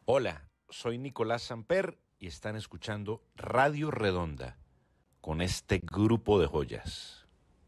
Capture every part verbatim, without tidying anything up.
Hola, soy Nicolás Samper y están escuchando Radio Redonda con este grupo de joyas.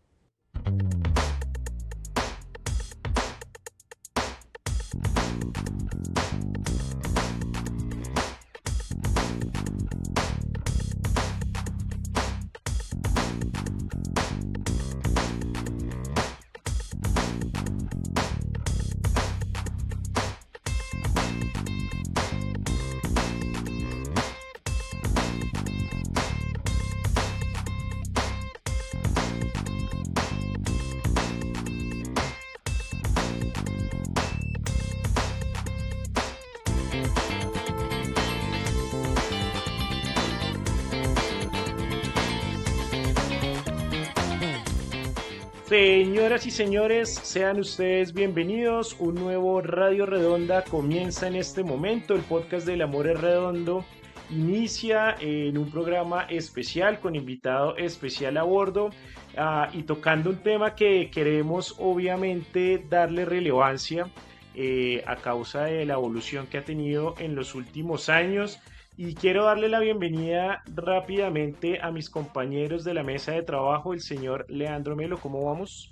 Señoras y señores, sean ustedes bienvenidos. Un nuevo Radio Redonda comienza en este momento. El podcast del Amor es Redondo inicia en un programa especial con invitado especial a bordo uh, y tocando un tema que queremos obviamente darle relevancia eh, a causa de la evolución que ha tenido en los últimos años. Y quiero darle la bienvenida rápidamente a mis compañeros de la mesa de trabajo, el señor Leandro Melo. ¿Cómo vamos?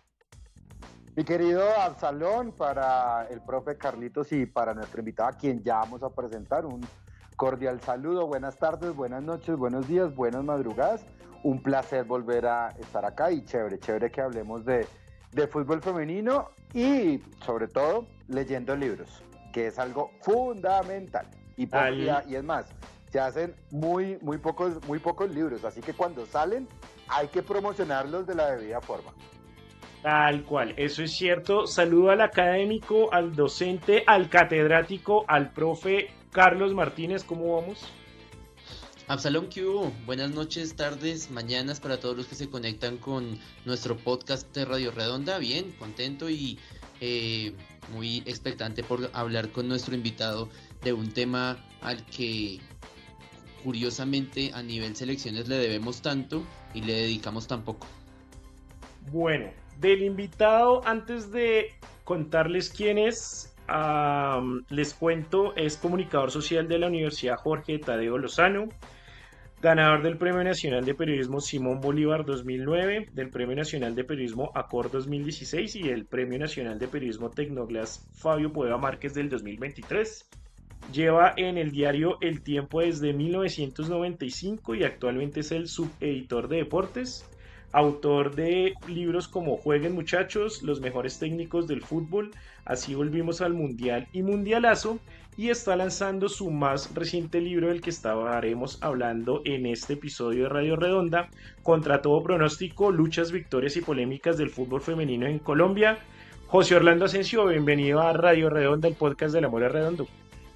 Mi querido Absalón, para el profe Carlitos y para nuestro invitado, a quien ya vamos a presentar, un cordial saludo. Buenas tardes, buenas noches, buenos días, buenas madrugadas. Un placer volver a estar acá y chévere, chévere que hablemos de, de fútbol femenino y, sobre todo, leyendo libros, que es algo fundamental. Y, por, y, y es más, se hacen muy, muy, pocos, muy pocos libros, así que cuando salen hay que promocionarlos de la debida forma. Tal cual, eso es cierto. Saludo al académico, al docente, al catedrático, al profe Carlos Martínez. ¿Cómo vamos? Absalón, ¿qué hubo? Buenas noches, tardes, mañanas para todos los que se conectan con nuestro podcast de Radio Redonda. Bien, contento y eh, muy expectante por hablar con nuestro invitado de un tema al que curiosamente a nivel selecciones le debemos tanto y le dedicamos tan poco. Bueno, del invitado, antes de contarles quién es, um, les cuento, es comunicador social de la Universidad Jorge Tadeo Lozano, ganador del Premio Nacional de Periodismo Simón Bolívar dos mil nueve, del Premio Nacional de Periodismo Acor dos mil dieciséis y el Premio Nacional de Periodismo Tecnoglass Fabio Pueda Márquez del dos mil veintitrés. Lleva en el diario El Tiempo desde mil novecientos noventa y cinco y actualmente es el subeditor de deportes, autor de libros como Jueguen Muchachos, Los Mejores Técnicos del Fútbol, Así Volvimos al Mundial y Mundialazo, y está lanzando su más reciente libro del que estaremos hablando en este episodio de Radio Redonda, Contra Todo Pronóstico, Luchas, Victorias y Polémicas del Fútbol Femenino en Colombia. José Orlando Asensio, bienvenido a Radio Redonda, el podcast del Amor es Redondo.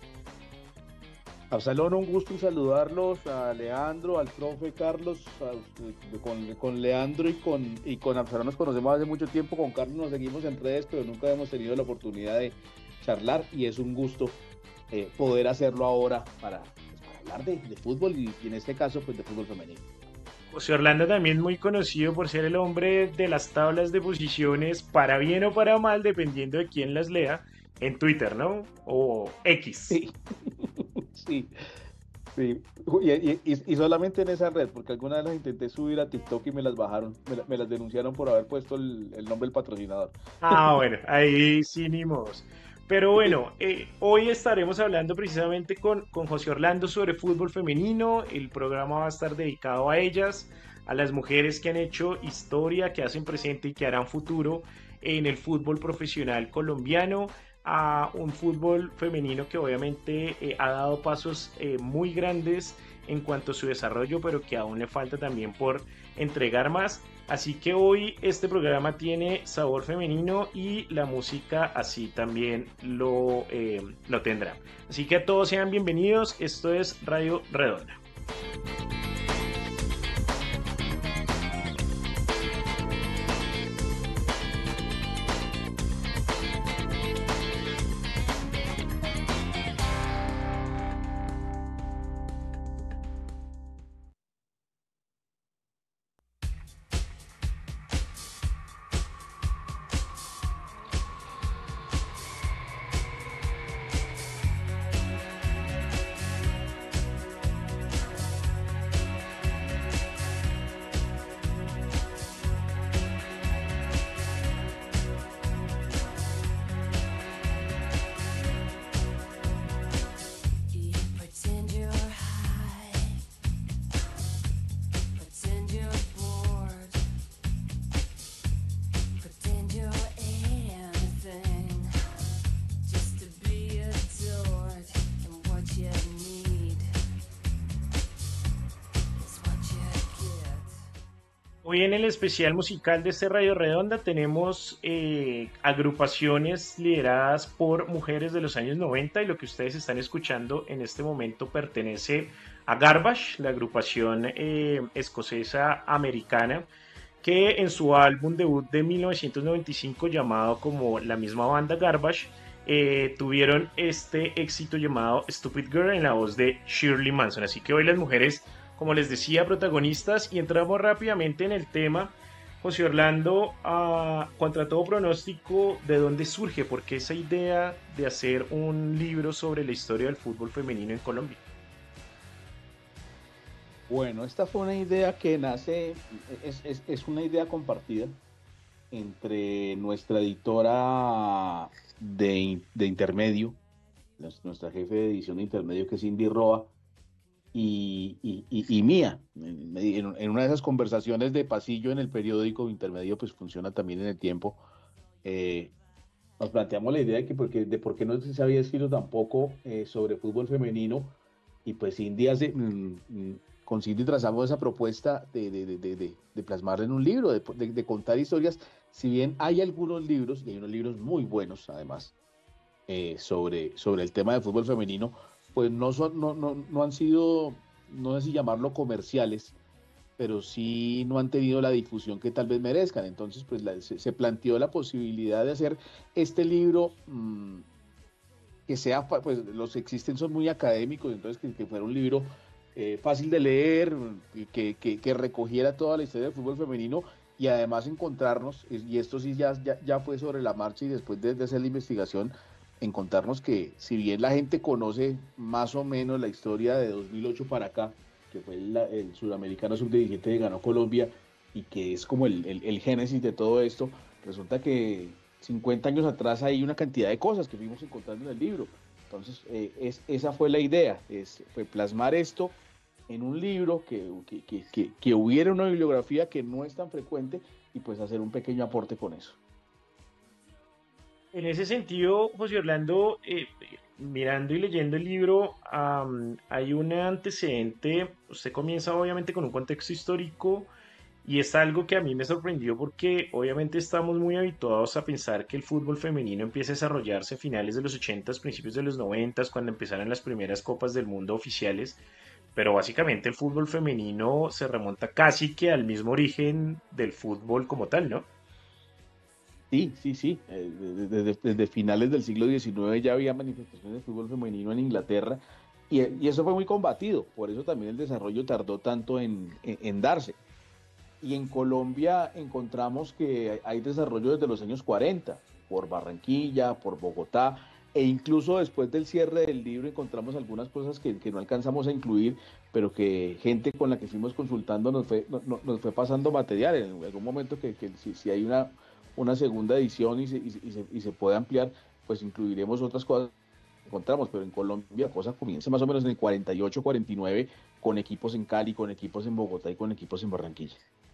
Absalón, un gusto saludarlos, a Leandro, al profe Carlos, a, con, con Leandro y con, y con Absalón nos conocemos hace mucho tiempo, con Carlos nos seguimos en redes, pero nunca hemos tenido la oportunidad de charlar y es un gusto eh, poder hacerlo ahora para, pues, para hablar de, de fútbol y, y en este caso pues de fútbol femenino. José Orlando también muy conocido por ser el hombre de las tablas de posiciones, para bien o para mal, dependiendo de quién las lea, en Twitter, ¿no? O X. Sí. Sí, sí. Y, y, y solamente en esa red, porque alguna vez las intenté subir a TikTok y me las bajaron, me, me las denunciaron por haber puesto el, el nombre del patrocinador. Ah, bueno, ahí sí ni modos. Pero bueno, eh, hoy estaremos hablando precisamente con, con José Orlando sobre fútbol femenino. El programa va a estar dedicado a ellas, a las mujeres que han hecho historia, que hacen presente y que harán futuro en el fútbol profesional colombiano, a un fútbol femenino que obviamente eh, ha dado pasos eh, muy grandes en cuanto a su desarrollo, pero que aún le falta también por entregar más. Así que hoy este programa tiene sabor femenino y la música así también lo, eh, lo tendrá. Así que todos sean bienvenidos, esto es Radio Redonda. Hoy en el especial musical de este Radio Redonda tenemos eh, agrupaciones lideradas por mujeres de los años noventa y lo que ustedes están escuchando en este momento pertenece a Garbage, la agrupación eh, escocesa americana que en su álbum debut de mil novecientos noventa y cinco llamado como la misma banda Garbage eh, tuvieron este éxito llamado Stupid Girl en la voz de Shirley Manson. Así que hoy las mujeres, como les decía, protagonistas, y entramos rápidamente en el tema. José Orlando, uh, contra todo pronóstico, ¿de dónde surge? ¿Por qué esa idea de hacer un libro sobre la historia del fútbol femenino en Colombia? Bueno, esta fue una idea que nace, es, es, es una idea compartida entre nuestra editora de, de Intermedio, nuestra jefe de edición de Intermedio, que es Cindy Roa, y, y, y, y mía. En, en una de esas conversaciones de pasillo en el periódico Intermedio, pues funciona también en el tiempo, eh, nos planteamos la idea de, que porque, de por qué no se había escrito tampoco eh, sobre fútbol femenino, y pues Cindy hace... Mm, con Cindy trazamos esa propuesta de, de, de, de, de plasmarla en un libro, de, de, de contar historias. Si bien hay algunos libros, y hay unos libros muy buenos además, eh, sobre, sobre el tema del fútbol femenino, pues no, son, no, no, no han sido, no sé si llamarlo comerciales, pero sí no han tenido la difusión que tal vez merezcan. Entonces pues la, se, se planteó la posibilidad de hacer este libro mmm, que sea, pues los que existen son muy académicos, entonces que, que fuera un libro Eh, fácil de leer, que, que, que recogiera toda la historia del fútbol femenino, y además encontrarnos, y esto sí ya, ya, ya fue sobre la marcha y después de, de hacer la investigación, encontrarnos que si bien la gente conoce más o menos la historia de dos mil ocho para acá, que fue el, el Sudamericano sub diecisiete que ganó Colombia y que es como el, el, el génesis de todo esto, resulta que cincuenta años atrás hay una cantidad de cosas que fuimos encontrando en el libro. Entonces, eh, es, esa fue la idea, es, fue plasmar esto en un libro, que, que, que, que, que hubiera una bibliografía que no es tan frecuente, y pues hacer un pequeño aporte con eso. En ese sentido, José Orlando, eh, mirando y leyendo el libro, um, hay un antecedente. Usted comienza obviamente con un contexto histórico y es algo que a mí me sorprendió porque obviamente estamos muy habituados a pensar que el fútbol femenino empieza a desarrollarse a finales de los ochentas, principios de los noventas, cuando empezaron las primeras copas del mundo oficiales, pero básicamente el fútbol femenino se remonta casi que al mismo origen del fútbol como tal, ¿no? Sí, sí, sí. Eh, desde, desde, desde finales del siglo diecinueve ya había manifestaciones de fútbol femenino en Inglaterra, y, y eso fue muy combatido, por eso también el desarrollo tardó tanto en, en, en darse. Y en Colombia encontramos que hay desarrollo desde los años cuarenta, por Barranquilla, por Bogotá, e incluso después del cierre del libro encontramos algunas cosas que, que no alcanzamos a incluir, pero que gente con la que fuimos consultando nos fue, no, nos fue pasando material. En algún momento que, que si, si hay una, una segunda edición y se, y, y, se, y se puede ampliar, pues incluiremos otras cosas que encontramos, pero en Colombia la cosa comienza más o menos en el cuarenta y ocho, cuarenta y nueve, con equipos en Cali, con equipos en Bogotá y con equipos en Barranquilla.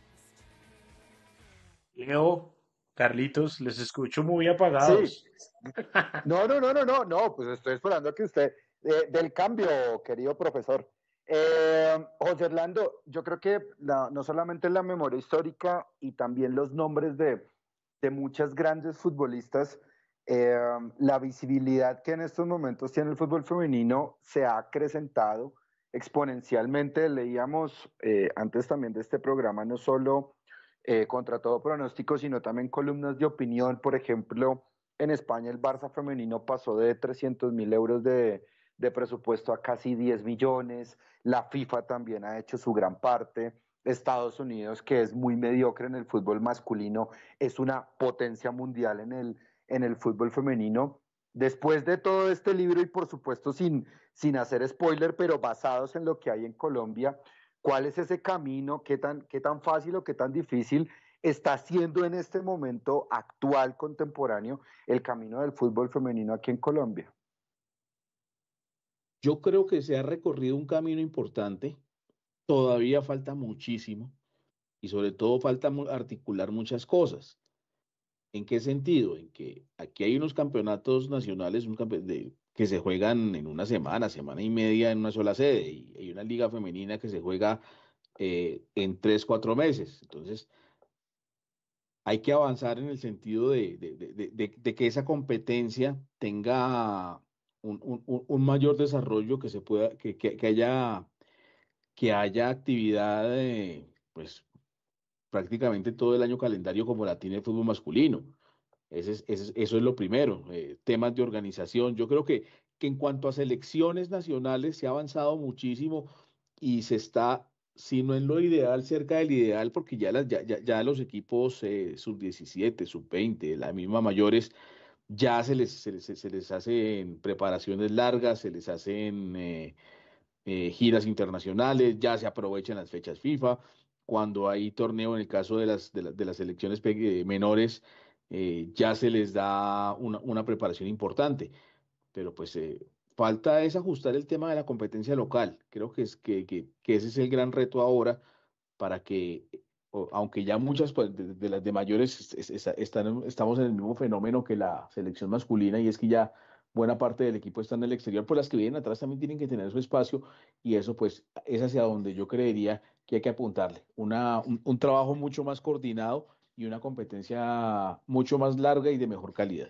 Leo, Carlitos, les escucho muy Sí. apagados. No, no, no, no, no, no, pues estoy esperando a que usted, eh, del cambio, querido profesor. Eh, José Orlando, yo creo que la, no solamente la memoria histórica y también los nombres de, de muchas grandes futbolistas, eh, la visibilidad que en estos momentos tiene el fútbol femenino se ha acrecentado exponencialmente. Leíamos eh, antes también de este programa, no solo eh, contra todo pronóstico, sino también columnas de opinión. Por ejemplo, en España el Barça femenino pasó de trescientos mil euros de, de presupuesto a casi diez millones. La FIFA también ha hecho su gran parte. Estados Unidos, que es muy mediocre en el fútbol masculino, es una potencia mundial en el, en el fútbol femenino. Después de todo este libro, y por supuesto sin, sin hacer spoiler, pero basados en lo que hay en Colombia, ¿cuál es ese camino? ¿Qué tan, qué tan fácil o qué tan difícil está siendo en este momento actual, contemporáneo, el camino del fútbol femenino aquí en Colombia? Yo creo que se ha recorrido un camino importante, todavía falta muchísimo, y sobre todo falta articular muchas cosas. ¿En qué sentido? En que aquí hay unos campeonatos nacionales un campe de, que se juegan en una semana, semana y media en una sola sede, y hay una liga femenina que se juega eh, en tres, cuatro meses. Entonces, hay que avanzar en el sentido de, de- de- de- de- de que esa competencia tenga un, un- un- un mayor desarrollo, que se pueda, que, que- que haya, que haya actividad, eh, pues prácticamente todo el año calendario como la tiene el fútbol masculino. Ese es- ese es- eso es lo primero. Eh, temas de organización. Yo creo que, que en cuanto a selecciones nacionales se ha avanzado muchísimo y se está, si no en lo ideal, cerca del ideal, porque ya, las, ya, ya, ya los equipos eh, sub diecisiete, sub veinte, la misma mayores, ya se les, se les, se les hacen preparaciones largas, se les hacen eh, eh, giras internacionales, ya se aprovechan las fechas FIFA. Cuando hay torneo, en el caso de las, de la- de las selecciones pe- eh, menores, eh, ya se les da una, una preparación importante, pero pues eh, falta es ajustar el tema de la competencia local. Creo que, es, que, que, que ese es el gran reto ahora para que, o- aunque ya muchas pues, de, de las de mayores es- es- es- están, estamos en el mismo fenómeno que la selección masculina, y es que ya buena parte del equipo está en el exterior, pues las que vienen atrás también tienen que tener su espacio, y eso pues es hacia donde yo creería que hay que apuntarle. Una, un, un trabajo mucho más coordinado y una competencia mucho más larga y de mejor calidad.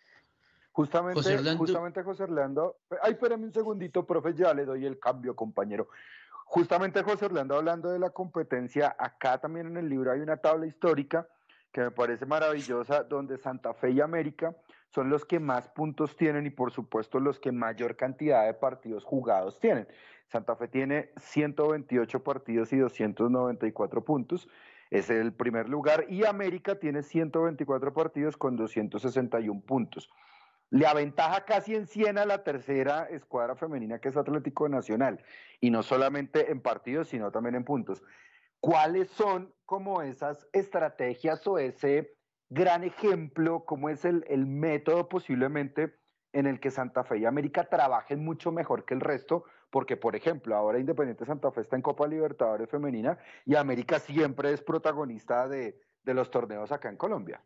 José Justamente, Orlando, justamente José Orlando, ay, espérame un segundito, profe, ya le doy el cambio, compañero. Justamente José Orlando hablando de la competencia, acá también en el libro hay una tabla histórica que me parece maravillosa, donde Santa Fe y América son los que más puntos tienen y por supuesto los que mayor cantidad de partidos jugados tienen. Santa Fe tiene ciento veintiocho partidos y doscientos noventa y cuatro puntos, es el primer lugar, y América tiene ciento veinticuatro partidos con doscientos sesenta y uno puntos. Le aventaja casi en cien a la tercera escuadra femenina, que es Atlético Nacional, y no solamente en partidos, sino también en puntos. ¿Cuáles son como esas estrategias o ese gran ejemplo, cómo es el, el método posiblemente en el que Santa Fe y América trabajen mucho mejor que el resto? Porque, por ejemplo, ahora Independiente Santa Fe está en Copa Libertadores Femenina y América siempre es protagonista de, de los torneos acá en Colombia.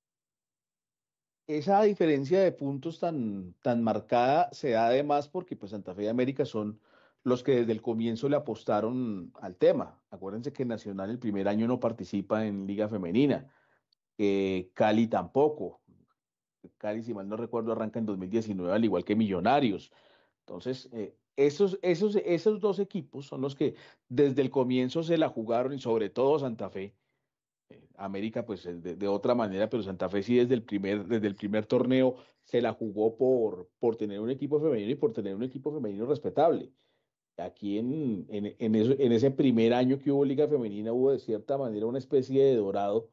Esa diferencia de puntos tan, tan marcada se da además porque pues Santa Fe y América son los que desde el comienzo le apostaron al tema. Acuérdense que Nacional el primer año no participa en Liga Femenina, que Cali tampoco. Cali, si mal no recuerdo, arranca en dos mil diecinueve al igual que Millonarios. Entonces, eh, esos, esos, esos dos equipos son los que desde el comienzo se la jugaron, y sobre todo Santa Fe. eh, América, pues eh, de, de otra manera, pero Santa Fe sí desde el primer, desde el primer torneo se la jugó por, por tener un equipo femenino y por tener un equipo femenino respetable. Aquí en, en, en, eso- en ese primer año que hubo Liga Femenina hubo de cierta manera una especie de dorado,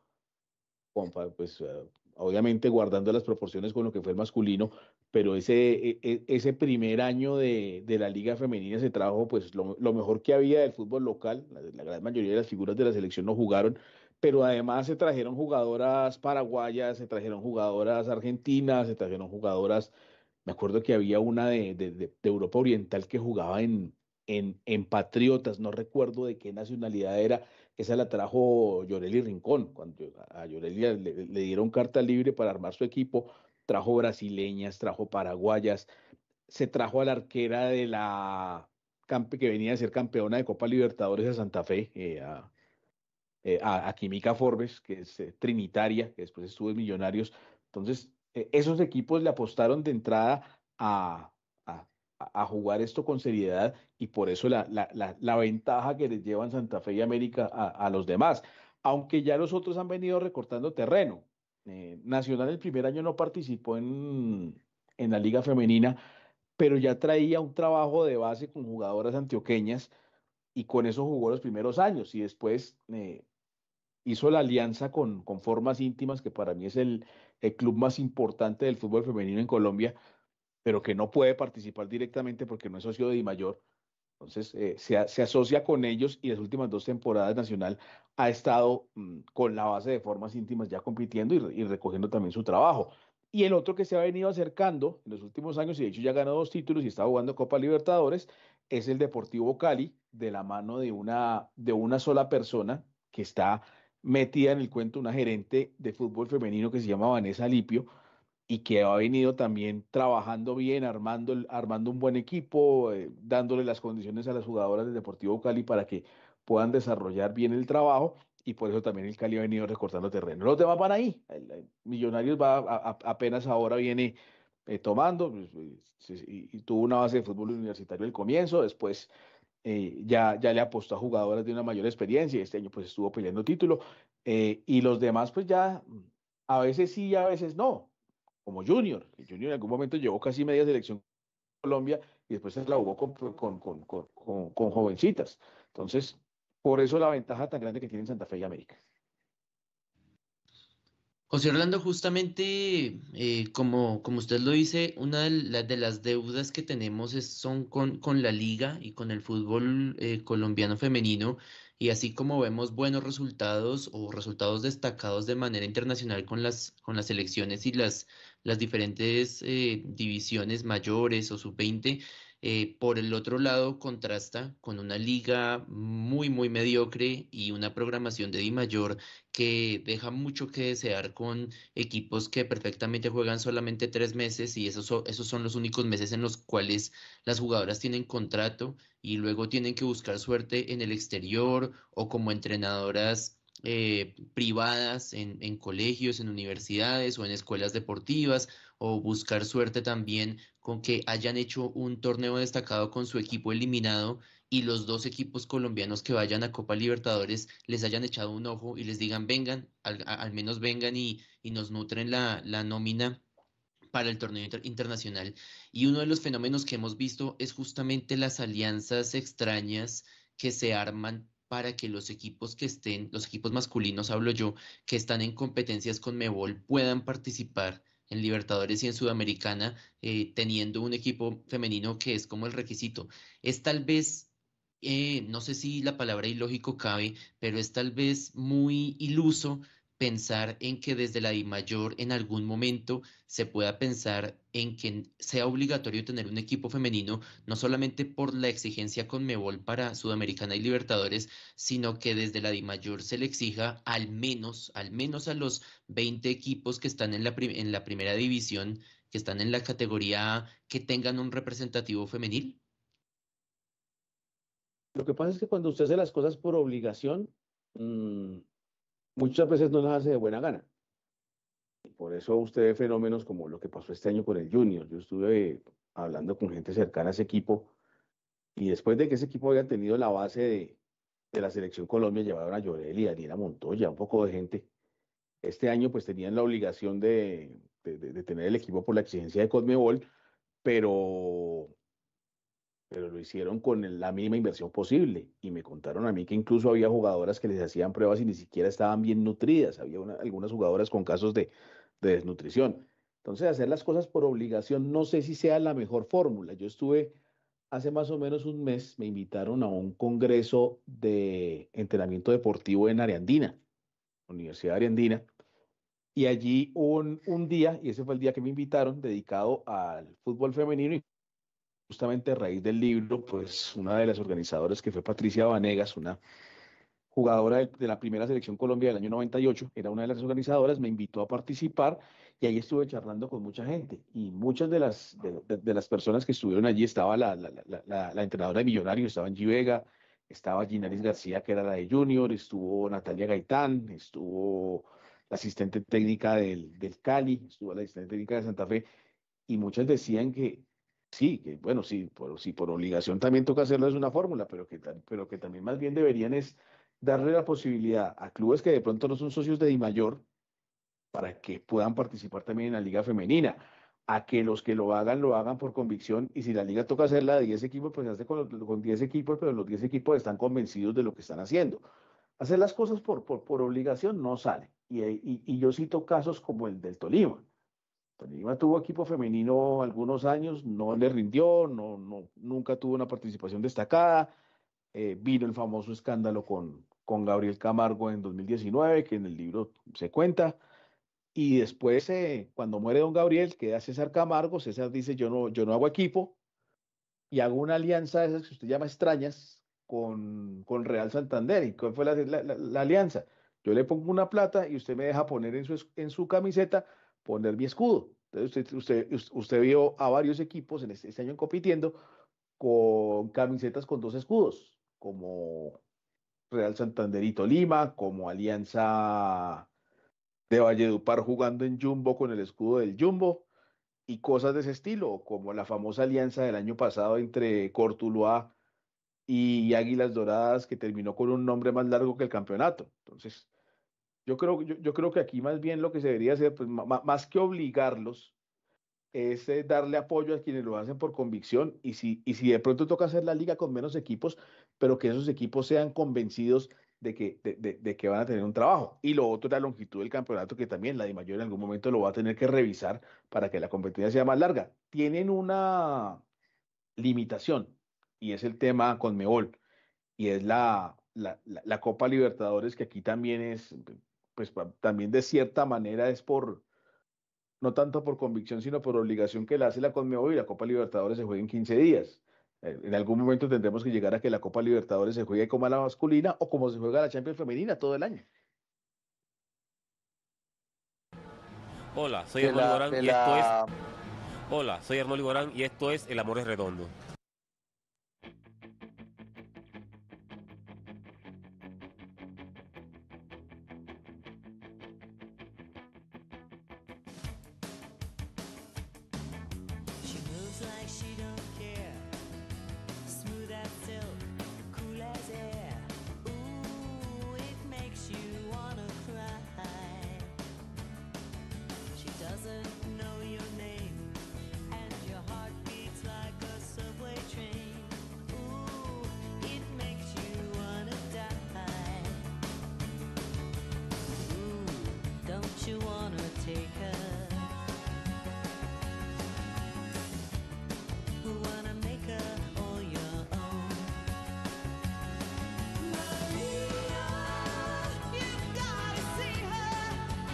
con fa- pues eh, obviamente guardando las proporciones con lo que fue el masculino, pero ese, e- e- ese primer año de, de la Liga Femenina se trajo pues lo, lo mejor que había del fútbol local. La, la gran mayoría de las figuras de la selección no jugaron, pero además se trajeron jugadoras paraguayas, se trajeron jugadoras argentinas, se trajeron jugadoras. Me acuerdo que había una de, de- de- de Europa Oriental que jugaba en, en, en Patriotas, no recuerdo de qué nacionalidad era. Esa la trajo Yoreli Rincón. Cuando a Yoreli le, le dieron carta libre para armar su equipo, trajo brasileñas, trajo paraguayas, se trajo a la arquera de la campe, que venía a ser campeona de Copa Libertadores a Santa Fe, eh, a, eh, a, a Química Forbes, que es eh, trinitaria, que después estuvo en Millonarios. Entonces, eh, esos equipos le apostaron de entrada a, a, a jugar esto con seriedad, y por eso la, la, la, la ventaja que les llevan Santa Fe y América a, a los demás. Aunque ya los otros han venido recortando terreno. Eh, Nacional el primer año no participó en, en la Liga Femenina, pero ya traía un trabajo de base con jugadoras antioqueñas, y con eso jugó los primeros años, y después eh, hizo la alianza con, con Formas Íntimas, que para mí es el, el club más importante del fútbol femenino en Colombia, pero que no puede participar directamente porque no es socio de Dimayor. Entonces, eh, se, a- se asocia con ellos, y las últimas dos temporadas Nacional ha estado mm, con la base de Formas Íntimas ya compitiendo y, re- y recogiendo también su trabajo. Y el otro que se ha venido acercando en los últimos años, y de hecho ya ganó dos títulos y está jugando Copa Libertadores, es el Deportivo Cali, de la mano de una, de una sola persona que está metida en el cuento, una gerente de fútbol femenino que se llama Vanessa Lipio, y que ha venido también trabajando bien, armando, el- armando un buen equipo, eh, dándole las condiciones a las jugadoras del Deportivo Cali para que puedan desarrollar bien el trabajo, y por eso también el Cali ha venido recortando terreno. Los demás van ahí. El, el Millonarios va a- a- apenas ahora viene eh, tomando, pues, pues, sí, y, y tuvo una base de fútbol universitario al comienzo, después eh, ya, ya le apostó a jugadoras de una mayor experiencia, y este año pues estuvo peleando título, eh, y los demás pues ya a veces sí, a veces no, como Junior. El Junior en algún momento llevó casi media selección Colombia y después se la jugó con, con, con, con, con- con jovencitas. Entonces, por eso la ventaja tan grande que tienen Santa Fe y América. José Orlando, justamente, eh, como, como usted lo dice, una de, la- de las deudas que tenemos es, son con, con la liga y con el fútbol eh, colombiano femenino, y así como vemos buenos resultados o resultados destacados de manera internacional con las, con las selecciones y las, las diferentes eh, divisiones mayores o sub veinte, eh, por el otro lado contrasta con una liga muy, muy mediocre y una programación de Di Mayor que deja mucho que desear con equipos que perfectamente juegan solamente tres meses, y esos son, esos son los únicos meses en los cuales las jugadoras tienen contrato y luego tienen que buscar suerte en el exterior o como entrenadoras eh, privadas en, en colegios, en universidades o en escuelas deportivas, o buscar suerte también con que hayan hecho un torneo destacado con su equipo eliminado y los dos equipos colombianos que vayan a Copa Libertadores les hayan echado un ojo y les digan, vengan, al, a- al menos vengan y, y nos nutren la, la nómina para el torneo inter- internacional. Y uno de los fenómenos que hemos visto es justamente las alianzas extrañas que se arman para que los equipos que estén, los equipos masculinos, hablo yo, que están en competencias con Mebol, puedan participar en Libertadores y en Sudamericana, eh, teniendo un equipo femenino que es como el requisito. Es tal vez, eh, no sé si la palabra ilógico cabe, pero es tal vez muy iluso pensar en que desde la DIMAYOR en algún momento se pueda pensar en que sea obligatorio tener un equipo femenino, no solamente por la exigencia con Mebol para Sudamericana y Libertadores, sino que desde la DIMAYOR se le exija al menos, al menos a los veinte equipos que están en la, prim- en la primera división, que están en la categoría A, que tengan un representativo femenil. Lo que pasa es que cuando usted hace las cosas por obligación, mmm, muchas veces no las hace de buena gana. Y por eso usted ve fenómenos como lo que pasó este año con el Junior. Yo estuve hablando con gente cercana a ese equipo, y después de que ese equipo había tenido la base de, de la selección Colombia, llevaron a Llorel y Daniela Montoya, un poco de gente. Este año pues tenían la obligación de, de, de- de tener el equipo por la exigencia de Conmebol, pero, pero lo hicieron con el- la mínima inversión posible. Y me contaron a mí que incluso había jugadoras que les hacían pruebas y ni siquiera estaban bien nutridas. Había una- algunas jugadoras con casos de, de desnutrición. Entonces, hacer las cosas por obligación no sé si sea la mejor fórmula. Yo estuve hace más o menos un mes, me invitaron a un congreso de entrenamiento deportivo en Ariandina, Universidad de Ariandina. Y allí hubo un, un día, y ese fue el día que me invitaron, dedicado al fútbol femenino. Y justamente a raíz del libro, pues una de las organizadoras, que fue Patricia Vanegas, una jugadora de, de la primera selección Colombia del año noventa y ocho, era una de las organizadoras, me invitó a participar, y ahí estuve charlando con mucha gente. Y muchas de las, de, de- de las personas que estuvieron allí, estaba la, la, la, la, la entrenadora de Millonarios, estaba Angie Vega, estaba Ginaris García, que era la de Junior, estuvo Natalia Gaitán, estuvo la asistente técnica del, del Cali, estuvo la asistente técnica de Santa Fe, y muchas decían que sí, que bueno, sí, por, sí, por obligación también toca hacerlo, es una fórmula, pero que, ta- pero que también más bien deberían es darle la posibilidad a clubes que de pronto no son socios de Dimayor, para que puedan participar también en la liga femenina, a que los que lo hagan, lo hagan por convicción, y si la liga toca hacerla de diez equipos, pues se hace con, los- con diez equipos, pero los diez equipos están convencidos de lo que están haciendo. Hacer las cosas por, por, por obligación no sale, y, y, y yo cito casos como el del Tolima. Tolima tuvo equipo femenino algunos años, no le rindió, no, no, nunca tuvo una participación destacada. Eh, vino el famoso escándalo con, con Gabriel Camargo en dos mil diecinueve, que en el libro se cuenta. Y después, eh, cuando muere don Gabriel, queda César Camargo. César dice, yo no, yo no hago equipo, y hago una alianza de esas que usted llama extrañas con, con Real Santander. ¿Y cuál fue la, la- la- la alianza? Yo le pongo una plata y usted me deja poner en su, es- en su camiseta, poner mi escudo. Entonces usted, usted, usted vio a varios equipos en este, este año compitiendo con camisetas con dos escudos, como Real Santander y Tolima, como Alianza de Valledupar jugando en Jumbo con el escudo del Jumbo y cosas de ese estilo, como la famosa alianza del año pasado entre Cortuluá y Águilas Doradas que terminó con un nombre más largo que el campeonato. Entonces, yo creo, yo, yo creo que aquí más bien lo que se debería hacer, pues, ma- más que obligarlos, es eh, darle apoyo a quienes lo hacen por convicción y si, y si de pronto toca hacer la liga con menos equipos, pero que esos equipos sean convencidos de que, de, de, de que van a tener un trabajo. Y lo otro es la longitud del campeonato, que también la de mayor en algún momento lo va a tener que revisar para que la competencia sea más larga. Tienen una limitación y es el tema Conmebol y es la, la, la, la Copa Libertadores, que aquí también es, pues también de cierta manera es por no tanto por convicción, sino por obligación que la hace la Conmebol y la Copa Libertadores se juega en quince días. Eh, En algún momento tendremos que llegar a que la Copa Libertadores se juegue como la masculina o como se juega la Champions femenina todo el año. Hola, soy De Armando la, Morán de y esto es la, Hola, soy Arnoldo Morán y esto es El amor es redondo. She moves like she don't care. Smooth as silk, cool as air. Ooh, it makes you wanna cry. She doesn't know your name, and your heart beats like a subway train. Ooh, it makes you wanna die. Ooh, don't you wanna take her? Who wanna make her all your own? Maria, you've gotta see her.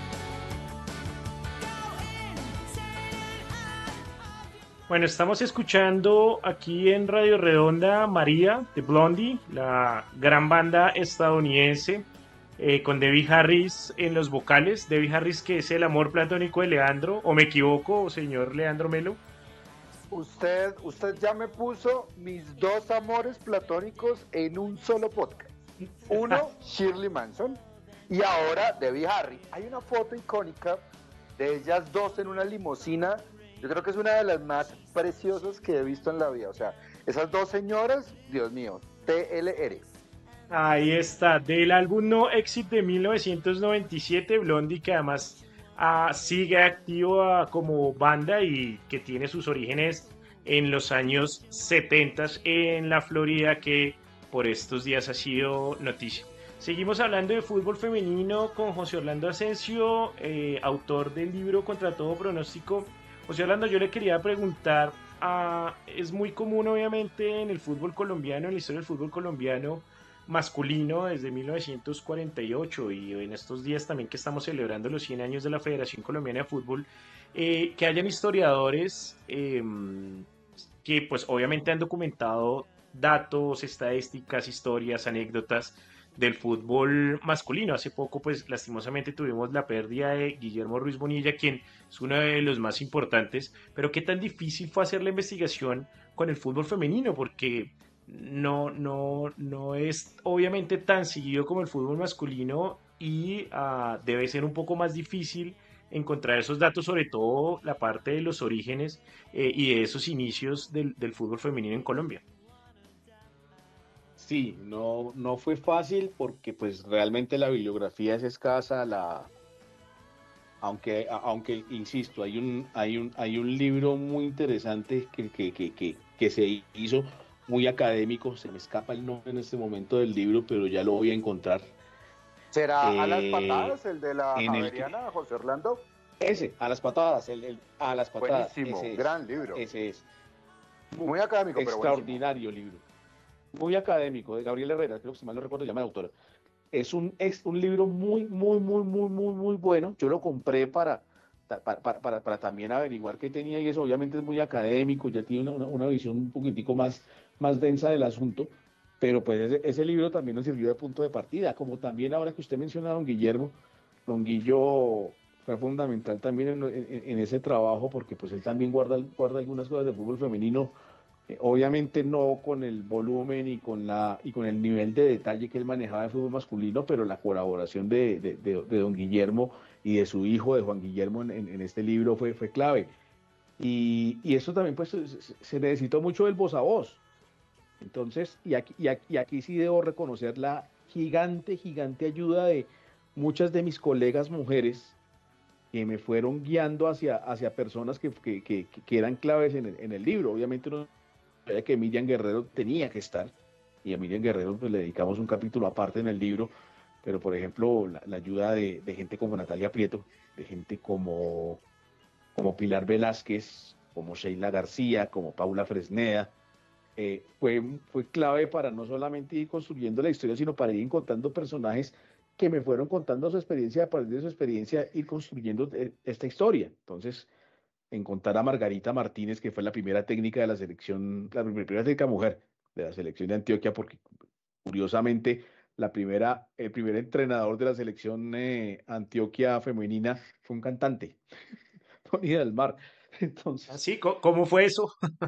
Go insane and out of your Bueno, estamos escuchando aquí en Radio Redonda María de Blondie, la gran banda estadounidense, eh, con Debbie Harris en los vocales. Debbie Harris, que es el amor platónico de Leandro, o me equivoco, señor Leandro Melo. usted, usted ya me puso mis dos amores platónicos en un solo podcast. Uno, Shirley Manson, y ahora Debbie Harry. Hay una foto icónica de ellas dos en una limusina. Yo creo que es una de las más preciosas que he visto en la vida. O sea, esas dos señoras, Dios mío, T L R. Ahí está, del álbum No Exit de mil novecientos noventa y siete, Blondie, que además ah, sigue activa como banda y que tiene sus orígenes en los años setenta en la Florida, que por estos días ha sido noticia. Seguimos hablando de fútbol femenino con José Orlando Asensio, eh, autor del libro Contra todo pronóstico. José Orlando, yo le quería preguntar, ah, es muy común obviamente en el fútbol colombiano, en la historia del fútbol colombiano, masculino desde mil novecientos cuarenta y ocho y en estos días también que estamos celebrando los cien años de la Federación Colombiana de Fútbol, eh, que hayan historiadores eh, que pues obviamente han documentado datos, estadísticas, historias, anécdotas del fútbol masculino. Hace poco pues lastimosamente tuvimos la pérdida de Guillermo Ruiz Bonilla, quien es uno de los más importantes, pero qué tan difícil fue hacer la investigación con el fútbol femenino, porque no, no, no es obviamente tan seguido como el fútbol masculino y uh, debe ser un poco más difícil encontrar esos datos, sobre todo la parte de los orígenes eh, y de esos inicios del, del fútbol femenino en Colombia. Sí, no, no fue fácil porque pues realmente la bibliografía es escasa, la, aunque, a- aunque insisto, hay un, hay un, hay un libro muy interesante que, que, que, que, que se hizo muy académico, se me escapa el nombre en este momento del libro, pero ya lo voy a encontrar. ¿Será a las Eh, patadas el de la en el que, Javeriana, José Orlando? ese, a las patadas, el, el- a las patadas, Buenísimo, ese es, gran libro. ese es. Muy académico, pero buenísimo. Extraordinario libro. Muy académico, de Gabriel Herrera, creo que si mal no recuerdo, llama la autora. Es un, es un libro muy, muy, muy, muy, muy, muy bueno. Yo lo compré para, para, para, para, para también averiguar qué tenía y eso obviamente es muy académico, ya tiene una, una, una visión un poquitico más, más densa del asunto, pero pues ese, ese libro también nos sirvió de punto de partida, como también ahora que usted menciona a don Guillermo, don Guillo fue fundamental también en, en, en ese trabajo porque pues él también guarda, guarda algunas cosas del fútbol femenino Eh, obviamente no con el volumen y con, la, y con el nivel de detalle que él manejaba de fútbol masculino, pero la colaboración de, de, de, de don Guillermo y de su hijo, de Juan Guillermo, en, en este libro fue, fue clave. Y, y eso también pues se, se necesitó mucho del voz a voz. Entonces, y aquí, y, aquí, y aquí sí debo reconocer la gigante, gigante ayuda de muchas de mis colegas mujeres que me fueron guiando hacia, hacia personas que, que, que, que eran claves en el, en el libro. Obviamente uno sabía que Miriam Guerrero tenía que estar, y a Miriam Guerrero pues, le dedicamos un capítulo aparte en el libro, pero por ejemplo la, la ayuda de, de gente como Natalia Prieto, de gente como, como Pilar Velázquez, como Sheila García, como Paula Fresneda, eh, fue, fue clave para no solamente ir construyendo la historia, sino para ir encontrando personajes que me fueron contando su experiencia, a partir de su experiencia, ir construyendo eh, esta historia. Entonces, encontrar a Margarita Martínez, que fue la primera técnica de la selección, la primera técnica mujer de la selección de Antioquia, porque curiosamente la primera, el primer entrenador de la selección eh, Antioquia femenina fue un cantante, Tony del Mar. Entonces, ¿Así? ¿Cómo cómo fue eso?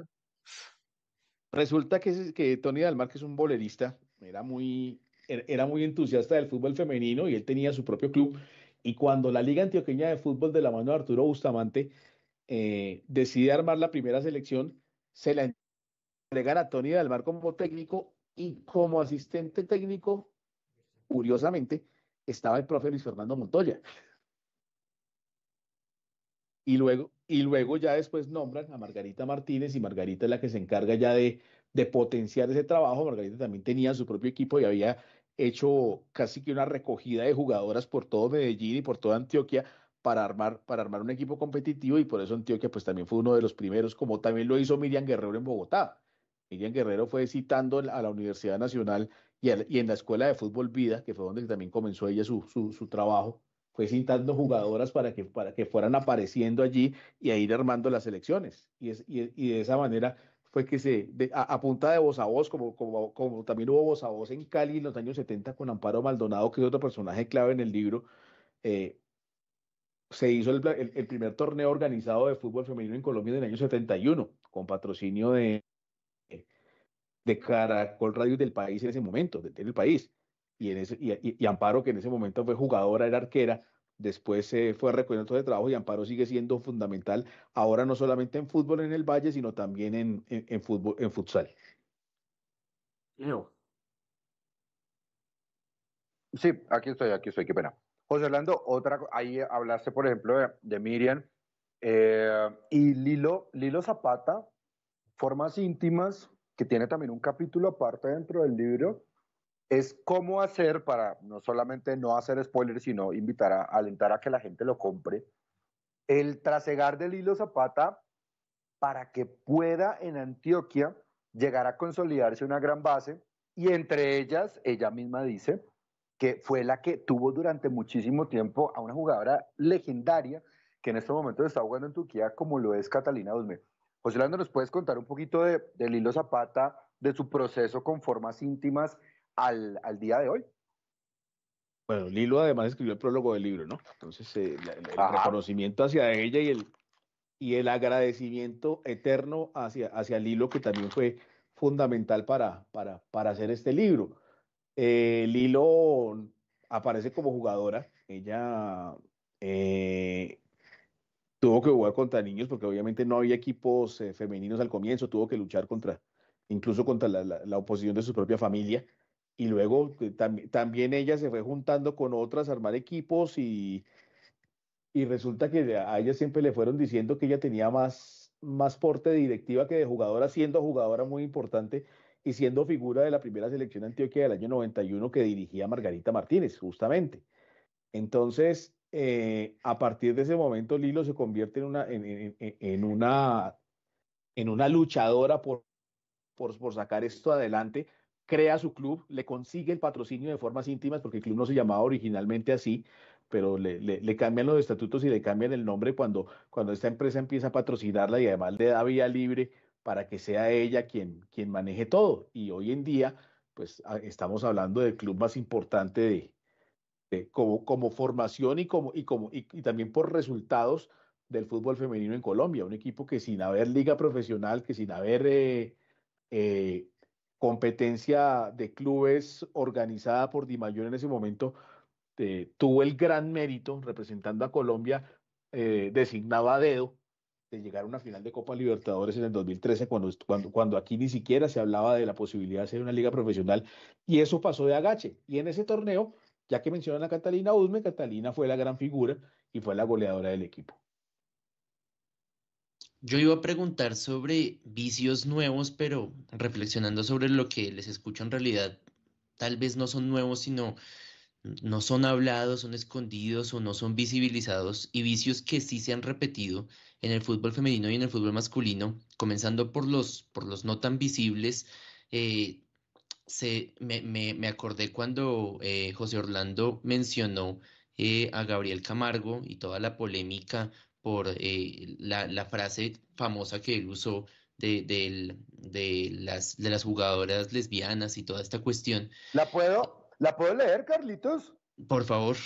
resulta que, que Tony Dalmar, que es un bolerista, era muy, er- era muy entusiasta del fútbol femenino y él tenía su propio club. Y cuando la Liga Antioqueña de Fútbol de la mano de Arturo Bustamante eh, decide armar la primera selección, se la entregan a Tony Dalmar como técnico y como asistente técnico, curiosamente, estaba el profe Luis Fernando Montoya. Y luego, y luego ya después nombran a Margarita Martínez y Margarita es la que se encarga ya de, de potenciar ese trabajo. Margarita también tenía su propio equipo y había hecho casi que una recogida de jugadoras por todo Medellín y por toda Antioquia para armar, para armar un equipo competitivo y por eso Antioquia pues también fue uno de los primeros, como también lo hizo Miriam Guerrero en Bogotá. Miriam Guerrero fue citando a la Universidad Nacional y, a- y en la Escuela de Fútbol Vida, que fue donde también comenzó ella su, su, su trabajo, fue citando jugadoras para que, para que fueran apareciendo allí y a ir armando las elecciones. Y, es, y, y de esa manera fue que se, de, a, a, punta de voz a voz, como, como, como también hubo voz a voz en Cali en los años setenta con Amparo Maldonado, que es otro personaje clave en el libro, eh, se hizo el, el, el, primer torneo organizado de fútbol femenino en Colombia en el año setenta y uno, con patrocinio de, de Caracol Radio del país en ese momento, del, del país. Y, en ese, y, y, y, Amparo, que en ese momento fue jugadora, era arquera, después eh, fue recogiendo todo el trabajo y Amparo sigue siendo fundamental ahora no solamente en fútbol en el Valle, sino también en, en, en fútbol, en futsal. Leo. Sí, aquí estoy, aquí estoy, qué pena. José Orlando, otra, co- ahí hablaste, por ejemplo, de, de Miriam eh, y Lilo, Lilo Zapata, formas íntimas, que tiene también un capítulo aparte dentro del libro, es cómo hacer para no solamente no hacer spoilers, sino invitar a alentar a que la gente lo compre. El trasegar de Lilo Zapata para que pueda en Antioquia llegar a consolidarse una gran base y entre ellas, ella misma dice que fue la que tuvo durante muchísimo tiempo a una jugadora legendaria que en este momento está jugando en Turquía como lo es Catalina Dusme. José Lando, ¿nos puedes contar un poquito de, de Lilo Zapata, de su proceso con formas íntimas al, al día de hoy? Bueno, Lilo además escribió el prólogo del libro, ¿no? Entonces, eh, la- el Ajá. reconocimiento hacia ella y el, y el agradecimiento eterno hacia, hacia Lilo, que también fue fundamental para, para, para hacer este libro. Eh, Lilo aparece como jugadora. Ella eh, tuvo que jugar contra niños porque obviamente no había equipos eh, femeninos al comienzo. Tuvo que luchar contra, incluso contra la, la- la oposición de su propia familia. Y luego eh, tam- también ella se fue juntando con otras a armar equipos y, y resulta que a ella siempre le fueron diciendo que ella tenía más, más porte de directiva que de jugadora, siendo jugadora muy importante y siendo figura de la primera selección de Antioquia del año noventa y uno que dirigía Margarita Martínez, justamente. Entonces, eh, a partir de ese momento, Lilo se convierte en una, en, en- en- en una, en una luchadora por por, por sacar esto adelante, crea su club, le consigue el patrocinio de formas íntimas, porque el club no se llamaba originalmente así, pero le, le, le cambian los estatutos y le cambian el nombre cuando, cuando esta empresa empieza a patrocinarla y además le da vía libre para que sea ella quien, quien maneje todo. Y hoy en día, pues a- estamos hablando del club más importante de, de- como, como formación y, como, y, como, y, y también por resultados del fútbol femenino en Colombia, un equipo que sin haber liga profesional, que sin haber eh, eh, competencia de clubes organizada por Di Mayor en ese momento, eh, tuvo el gran mérito, representando a Colombia, eh, designado a dedo, de llegar a una final de Copa Libertadores en el dos mil trece, cuando, cuando, cuando aquí ni siquiera se hablaba de la posibilidad de hacer una liga profesional, y eso pasó de agache. Y en ese torneo, ya que mencionan a Catalina Usme, Catalina fue la gran figura y fue la goleadora del equipo. Yo iba a preguntar sobre vicios nuevos, pero reflexionando sobre lo que les escucho en realidad, tal vez no son nuevos, sino no son hablados, son escondidos o no son visibilizados, y vicios que sí se han repetido en el fútbol femenino y en el fútbol masculino, comenzando por los, por los no tan visibles. eh, se, me, me- me acordé cuando eh, José Orlando mencionó eh, a Gabriel Camargo y toda la polémica por eh, la, la frase famosa que él usó de, del- de las, de las jugadoras lesbianas y toda esta cuestión. ¿La puedo, la puedo leer, Carlitos? Por favor.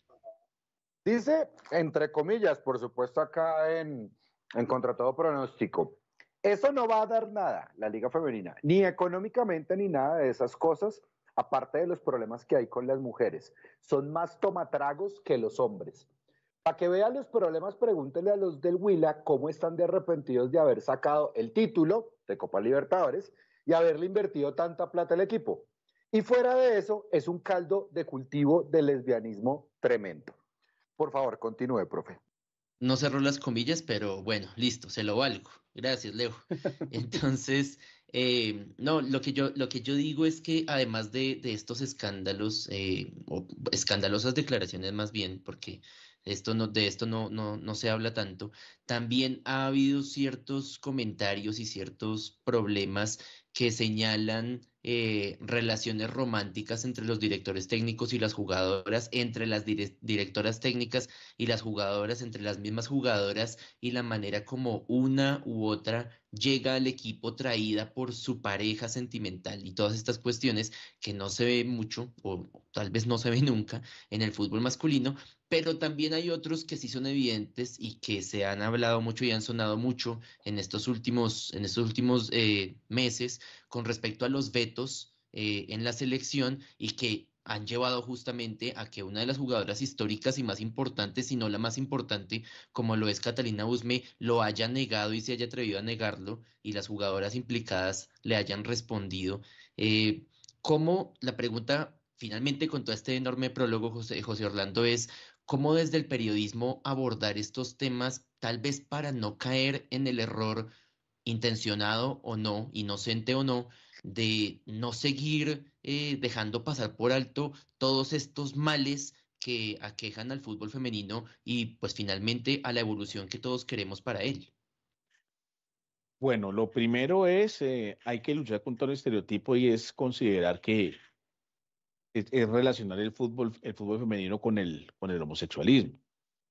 Dice, entre comillas, por supuesto, acá en, en contra todo pronóstico, eso no va a dar nada, la Liga Femenina, ni económicamente ni nada de esas cosas, aparte de los problemas que hay con las mujeres. Son más tomatragos que los hombres. Para que vean los problemas, pregúntele a los del Huila cómo están de arrepentidos de haber sacado el título de Copa Libertadores y haberle invertido tanta plata al equipo. Y fuera de eso, es un caldo de cultivo de lesbianismo tremendo. Por favor, continúe, profe. No cerró las comillas, pero bueno, listo, se lo valgo. Gracias, Leo. Entonces, eh, no, lo que yo, lo que yo digo es que además de, de estos escándalos, eh, o escandalosas declaraciones más bien, porque esto no, de esto no, no, no se habla tanto, también ha habido ciertos comentarios y ciertos problemas que señalan eh, relaciones románticas entre los directores técnicos y las jugadoras, entre las dire- directoras técnicas y las jugadoras, entre las mismas jugadoras, y la manera como una u otra llega al equipo traída por su pareja sentimental y todas estas cuestiones que no se ve mucho o tal vez no se ve nunca en el fútbol masculino, pero también hay otros que sí son evidentes y que se han hablado mucho y han sonado mucho en estos últimos, en estos últimos eh, meses con respecto a los vetos eh, en la selección, y que han llevado justamente a que una de las jugadoras históricas y más importantes, si no la más importante, como lo es Catalina Usme, lo haya negado y se haya atrevido a negarlo, y las jugadoras implicadas le hayan respondido. Eh, ¿cómo, la pregunta finalmente con todo este enorme prólogo, José, José Orlando, es cómo desde el periodismo abordar estos temas, tal vez para no caer en el error intencionado o no, inocente o no, de no seguir eh, dejando pasar por alto todos estos males que aquejan al fútbol femenino y pues finalmente a la evolución que todos queremos para él? Bueno, lo primero es, eh, hay que luchar contra el estereotipo y es considerar que es, es relacionar el fútbol, el fútbol femenino con el, con el homosexualismo.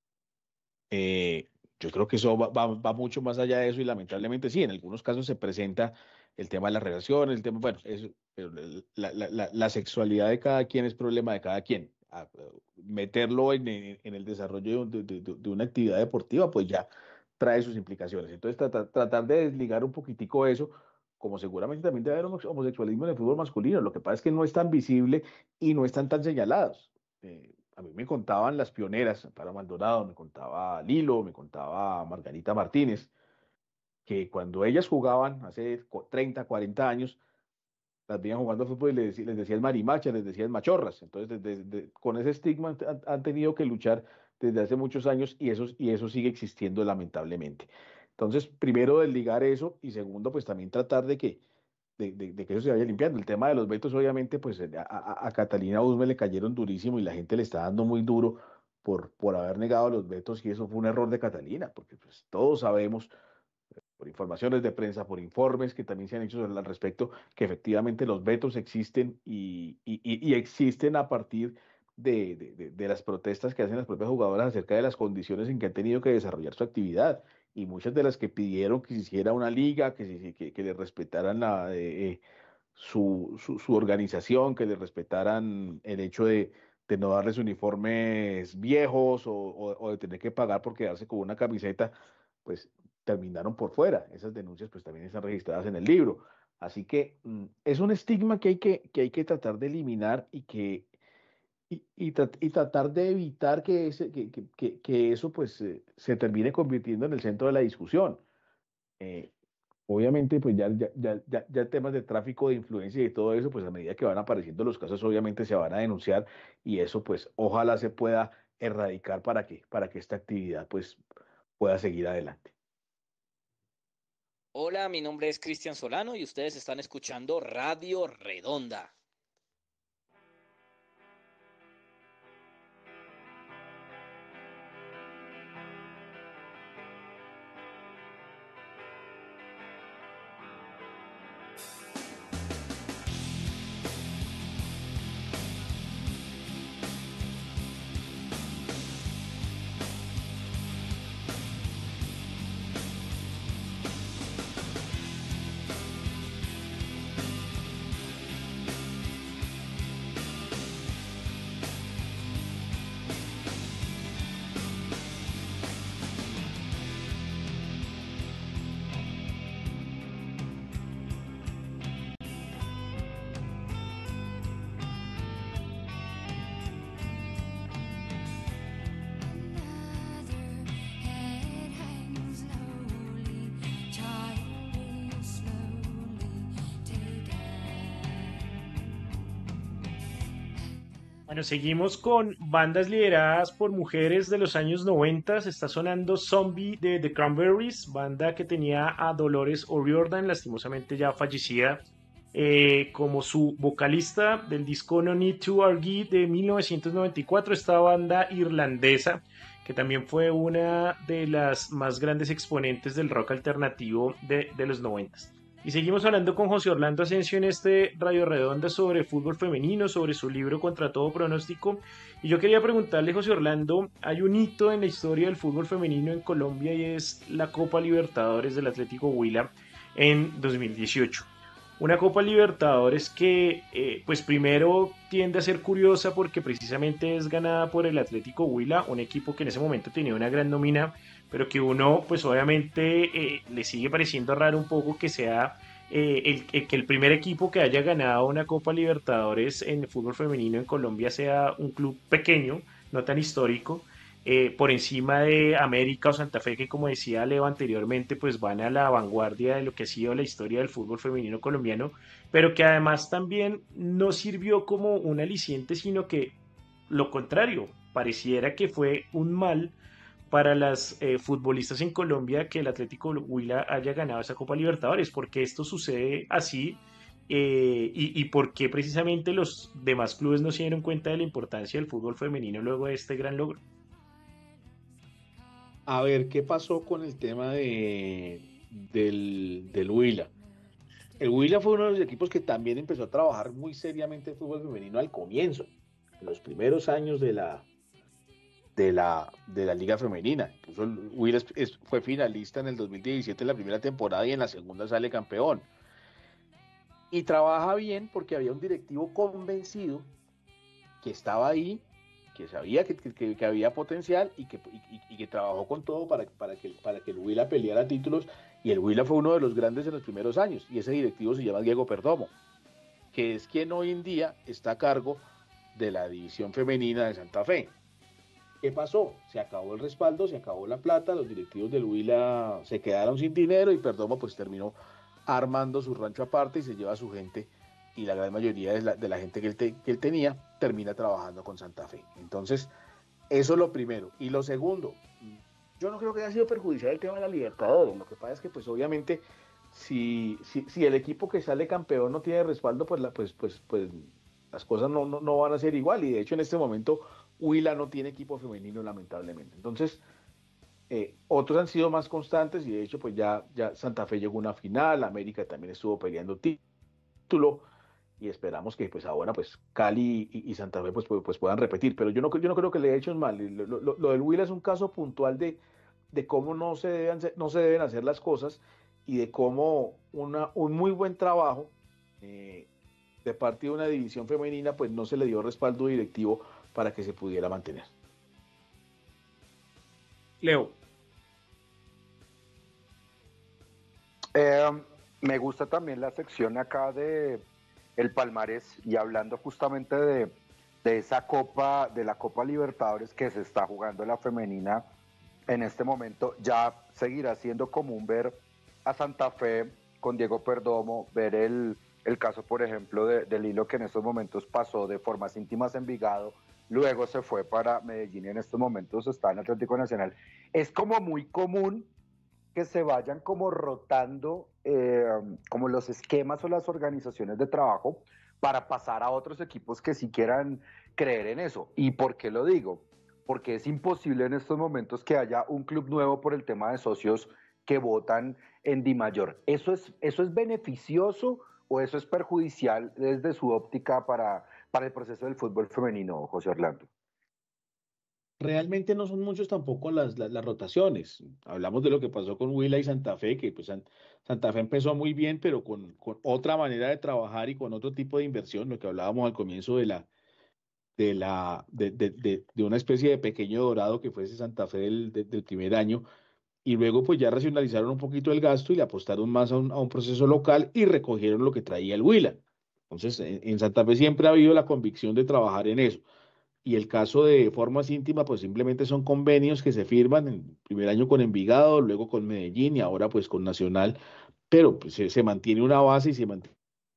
Eh, yo creo que eso va, va- va mucho más allá de eso y lamentablemente sí, en algunos casos se presenta el tema de las relaciones, el tema, bueno, eso, pero la, la- la- la sexualidad de cada quien es problema de cada quien. Ah, meterlo en, en- en el desarrollo de, de- de- de una actividad deportiva, pues ya trae sus implicaciones. Entonces, tratar, tratar de desligar un poquitico eso, como seguramente también debe haber homo- homosexualismo en el fútbol masculino. Lo que pasa es que no es tan visible y no están tan señalados. Eh, a mí me contaban las pioneras, Amparo Maldonado, me contaba Lilo, me contaba Margarita Martínez, que cuando ellas jugaban hace co- treinta, cuarenta años, las veían jugando fútbol y les, decí- les decían marimachas, les decían machorras. Entonces, desde- desde- con ese estigma han, han- han tenido que luchar desde hace muchos años y eso, y eso sigue existiendo lamentablemente. Entonces, primero, desligar eso y segundo, pues también tratar de que de, de- de que eso se vaya limpiando. El tema de los vetos, obviamente, pues a, a- a Catalina Usme le cayeron durísimo y la gente le está dando muy duro por, por haber negado los vetos y eso fue un error de Catalina, porque pues todos sabemos, por informaciones de prensa, por informes que también se han hecho al respecto, que efectivamente los vetos existen y, y- y- y existen a partir de, de- de- de las protestas que hacen las propias jugadoras acerca de las condiciones en que han tenido que desarrollar su actividad. Y muchas de las que pidieron que se hiciera una liga, que, se- que, que le respetaran la, eh, eh, su, su, su organización, que le respetaran el hecho de, de no darles uniformes viejos o, o- o de tener que pagar por quedarse con una camiseta, pues terminaron por fuera. Esas denuncias pues también están registradas en el libro. Así que mm, es un estigma que hay que, que hay que tratar de eliminar y que y, y, tra- y tratar de evitar que, ese, que, que, que- que eso pues eh, se termine convirtiendo en el centro de la discusión. Eh, Obviamente, pues ya, ya, ya, ya, ya temas de tráfico de influencia y todo eso, pues a medida que van apareciendo los casos, obviamente se van a denunciar y eso pues ojalá se pueda erradicar para que, para que esta actividad pues pueda seguir adelante. Hola, mi nombre es Cristian Solano y ustedes están escuchando Radio Redonda. Bueno, seguimos con bandas lideradas por mujeres de los años noventa. Está sonando Zombie de The Cranberries, banda que tenía a Dolores O'Riordan, lastimosamente ya fallecida, eh, como su vocalista del disco No Need to Argue de mil novecientos noventa y cuatro. Esta banda irlandesa que también fue una de las más grandes exponentes del rock alternativo de, de los noventa. Y seguimos hablando con José Orlando Asensio en este Radio Redonda sobre fútbol femenino, sobre su libro Contra todo pronóstico. Y yo quería preguntarle, José Orlando, hay un hito en la historia del fútbol femenino en Colombia y es la Copa Libertadores del Atlético Huila en dos mil dieciocho. Una Copa Libertadores que, eh, pues primero tiende a ser curiosa porque precisamente es ganada por el Atlético Huila, un equipo que en ese momento tenía una gran nómina, pero que uno, pues obviamente eh, le sigue pareciendo raro un poco que sea eh, el, el- que el primer equipo que haya ganado una Copa Libertadores en fútbol femenino en Colombia sea un club pequeño, no tan histórico, eh, por encima de América o Santa Fe, que como decía Leo anteriormente, pues van a la vanguardia de lo que ha sido la historia del fútbol femenino colombiano, pero que además también no sirvió como un aliciente, sino que lo contrario, pareciera que fue un mal para las eh, futbolistas en Colombia que el Atlético Huila haya ganado esa Copa Libertadores, porque esto sucede así eh, y, y por qué precisamente los demás clubes no se dieron cuenta de la importancia del fútbol femenino luego de este gran logro. A ver, ¿qué pasó con el tema de, del, del Huila? El Huila fue uno de los equipos que también empezó a trabajar muy seriamente el fútbol femenino al comienzo, en los primeros años de la, de la, de la Liga Femenina. Incluso el Huila es- es- fue finalista en el dos mil diecisiete en la primera temporada y en la segunda sale campeón. Y trabaja bien porque había un directivo convencido que estaba ahí, que sabía que, que, que había potencial y que, y, y que trabajó con todo para, para, que, para que el Huila peleara títulos. Y el Huila fue uno de los grandes en los primeros años. Y ese directivo se llama Diego Perdomo, que es quien hoy en día está a cargo de la división femenina de Santa Fe. ¿Qué pasó? Se acabó el respaldo, se acabó la plata, los directivos del Huila se quedaron sin dinero y Perdomo pues terminó armando su rancho aparte y se lleva a su gente y la gran mayoría de la, de la gente que él, te, que él tenía termina trabajando con Santa Fe. Entonces, eso es lo primero. Y lo segundo, yo no creo que haya sido perjudicial el tema de la Libertadores. Lo que pasa es que pues obviamente si, si, si el equipo que sale campeón no tiene respaldo, pues, la, pues, pues, pues las cosas no, no, no van a ser igual. Y de hecho en este momento Huila no tiene equipo femenino lamentablemente. Entonces, eh, otros han sido más constantes y de hecho pues ya, ya Santa Fe llegó a una final, América también estuvo peleando título y esperamos que pues ahora pues Cali y, y Santa Fe pues, pues, pues, puedan repetir, pero yo no, yo no creo que le he hecho mal. Lo, lo, lo del Huila es un caso puntual de, de cómo no se, deben, no se deben hacer las cosas y de cómo una, un muy buen trabajo eh, de parte de una división femenina pues no se le dio respaldo directivo para que se pudiera mantener. Leo. Eh, Me gusta también la sección acá de el palmarés y hablando justamente de, de esa copa, de la Copa Libertadores que se está jugando la femenina en este momento. Ya seguirá siendo común ver a Santa Fe con Diego Perdomo, ver el, el caso, por ejemplo, de, del Hilo que en estos momentos pasó de Formas Íntimas a Envigado, luego se fue para Medellín y en estos momentos está en Atlético Nacional. Es como muy común que se vayan como rotando eh, como los esquemas o las organizaciones de trabajo para pasar a otros equipos que sí quieran creer en eso. ¿Y por qué lo digo? Porque es imposible en estos momentos que haya un club nuevo por el tema de socios que votan en Di Mayor. ¿Eso es, eso es beneficioso o eso es perjudicial desde su óptica para, para el proceso del fútbol femenino, José Orlando? Realmente no son muchos tampoco las, las, las rotaciones. Hablamos de lo que pasó con Huila y Santa Fe, que pues San- Santa Fe empezó muy bien, pero con, con otra manera de trabajar y con otro tipo de inversión, lo que hablábamos al comienzo de la, de la, de, de, de, de una especie de pequeño dorado que fue ese Santa Fe del, de- del primer año, y luego pues ya racionalizaron un poquito el gasto y le apostaron más a un, a un proceso local y recogieron lo que traía el Huila. Entonces, en, en Santa Fe siempre ha habido la convicción de trabajar en eso. Y el caso de formas íntimas, pues simplemente son convenios que se firman en el primer año con Envigado, luego con Medellín y ahora pues con Nacional, pero pues, se, se mantiene una base y se mantiene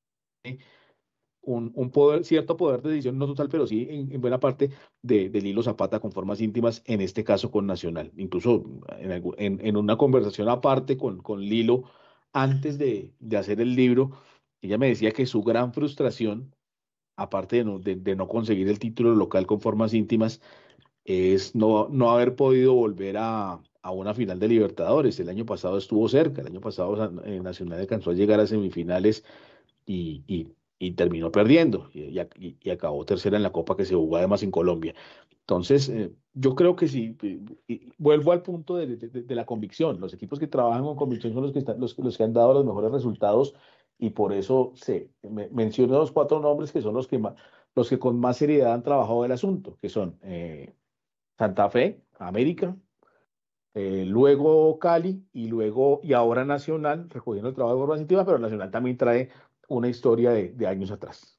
un, un poder, cierto poder de decisión, no total, pero sí en, en buena parte de, del hilo Zapata con formas íntimas, en este caso con Nacional. Incluso en, algu- en, en una conversación aparte con, con Lilo, antes de, de hacer el libro, ella me decía que su gran frustración, aparte de no, de, de no conseguir el título local con formas íntimas, es no, no haber podido volver a, a una final de Libertadores. El año pasado estuvo cerca, el año pasado San- eh, Nacional alcanzó a llegar a semifinales y, y- y terminó perdiendo y, y ac- y- y acabó tercera en la Copa que se jugó además en Colombia. Entonces, eh, yo creo que sí, eh, y vuelvo al punto de, de- de- de la convicción. Los equipos que trabajan con convicción son los que, están, los, los que han dado los mejores resultados y por eso se me, menciono los cuatro nombres que son los que, más, los que con más seriedad han trabajado el asunto, que son eh, Santa Fe, América, eh, luego Cali y luego y ahora Nacional, recogiendo el trabajo de forma positiva, pero Nacional también trae una historia de, de años atrás.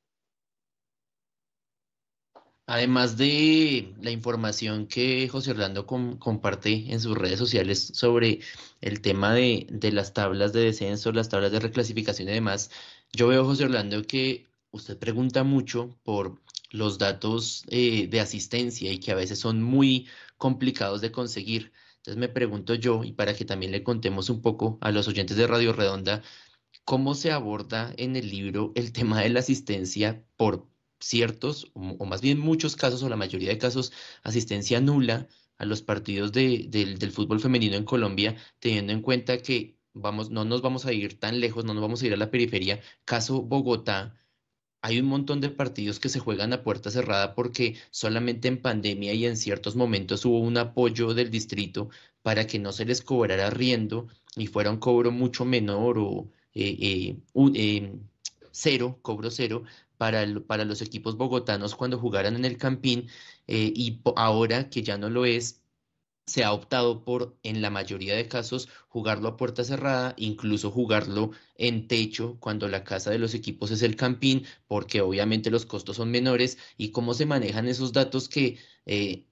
Además de la información que José Orlando com- comparte en sus redes sociales sobre el tema de, de las tablas de descenso, las tablas de reclasificación y demás, yo veo, José Orlando, que usted pregunta mucho por los datos eh, de asistencia y que a veces son muy complicados de conseguir. Entonces me pregunto yo, y para que también le contemos un poco a los oyentes de Radio Redonda, cómo se aborda en el libro el tema de la asistencia por ciertos, o, o más bien muchos casos, o la mayoría de casos, asistencia nula a los partidos de- del, del fútbol femenino en Colombia, teniendo en cuenta que vamos, no nos vamos a ir tan lejos, no nos vamos a ir a la periferia. Caso Bogotá, hay un montón de partidos que se juegan a puerta cerrada porque solamente en pandemia y en ciertos momentos hubo un apoyo del distrito para que no se les cobrara arriendo y fuera un cobro mucho menor o eh, eh, un- eh, cero, cobro cero para, el- para los equipos bogotanos cuando jugaran en el Campín, eh, y po- ahora que ya no lo es, se ha optado por, en la mayoría de casos, jugarlo a puerta cerrada, incluso jugarlo en techo cuando la casa de los equipos es el Campín, porque obviamente los costos son menores y cómo se manejan esos datos que eh,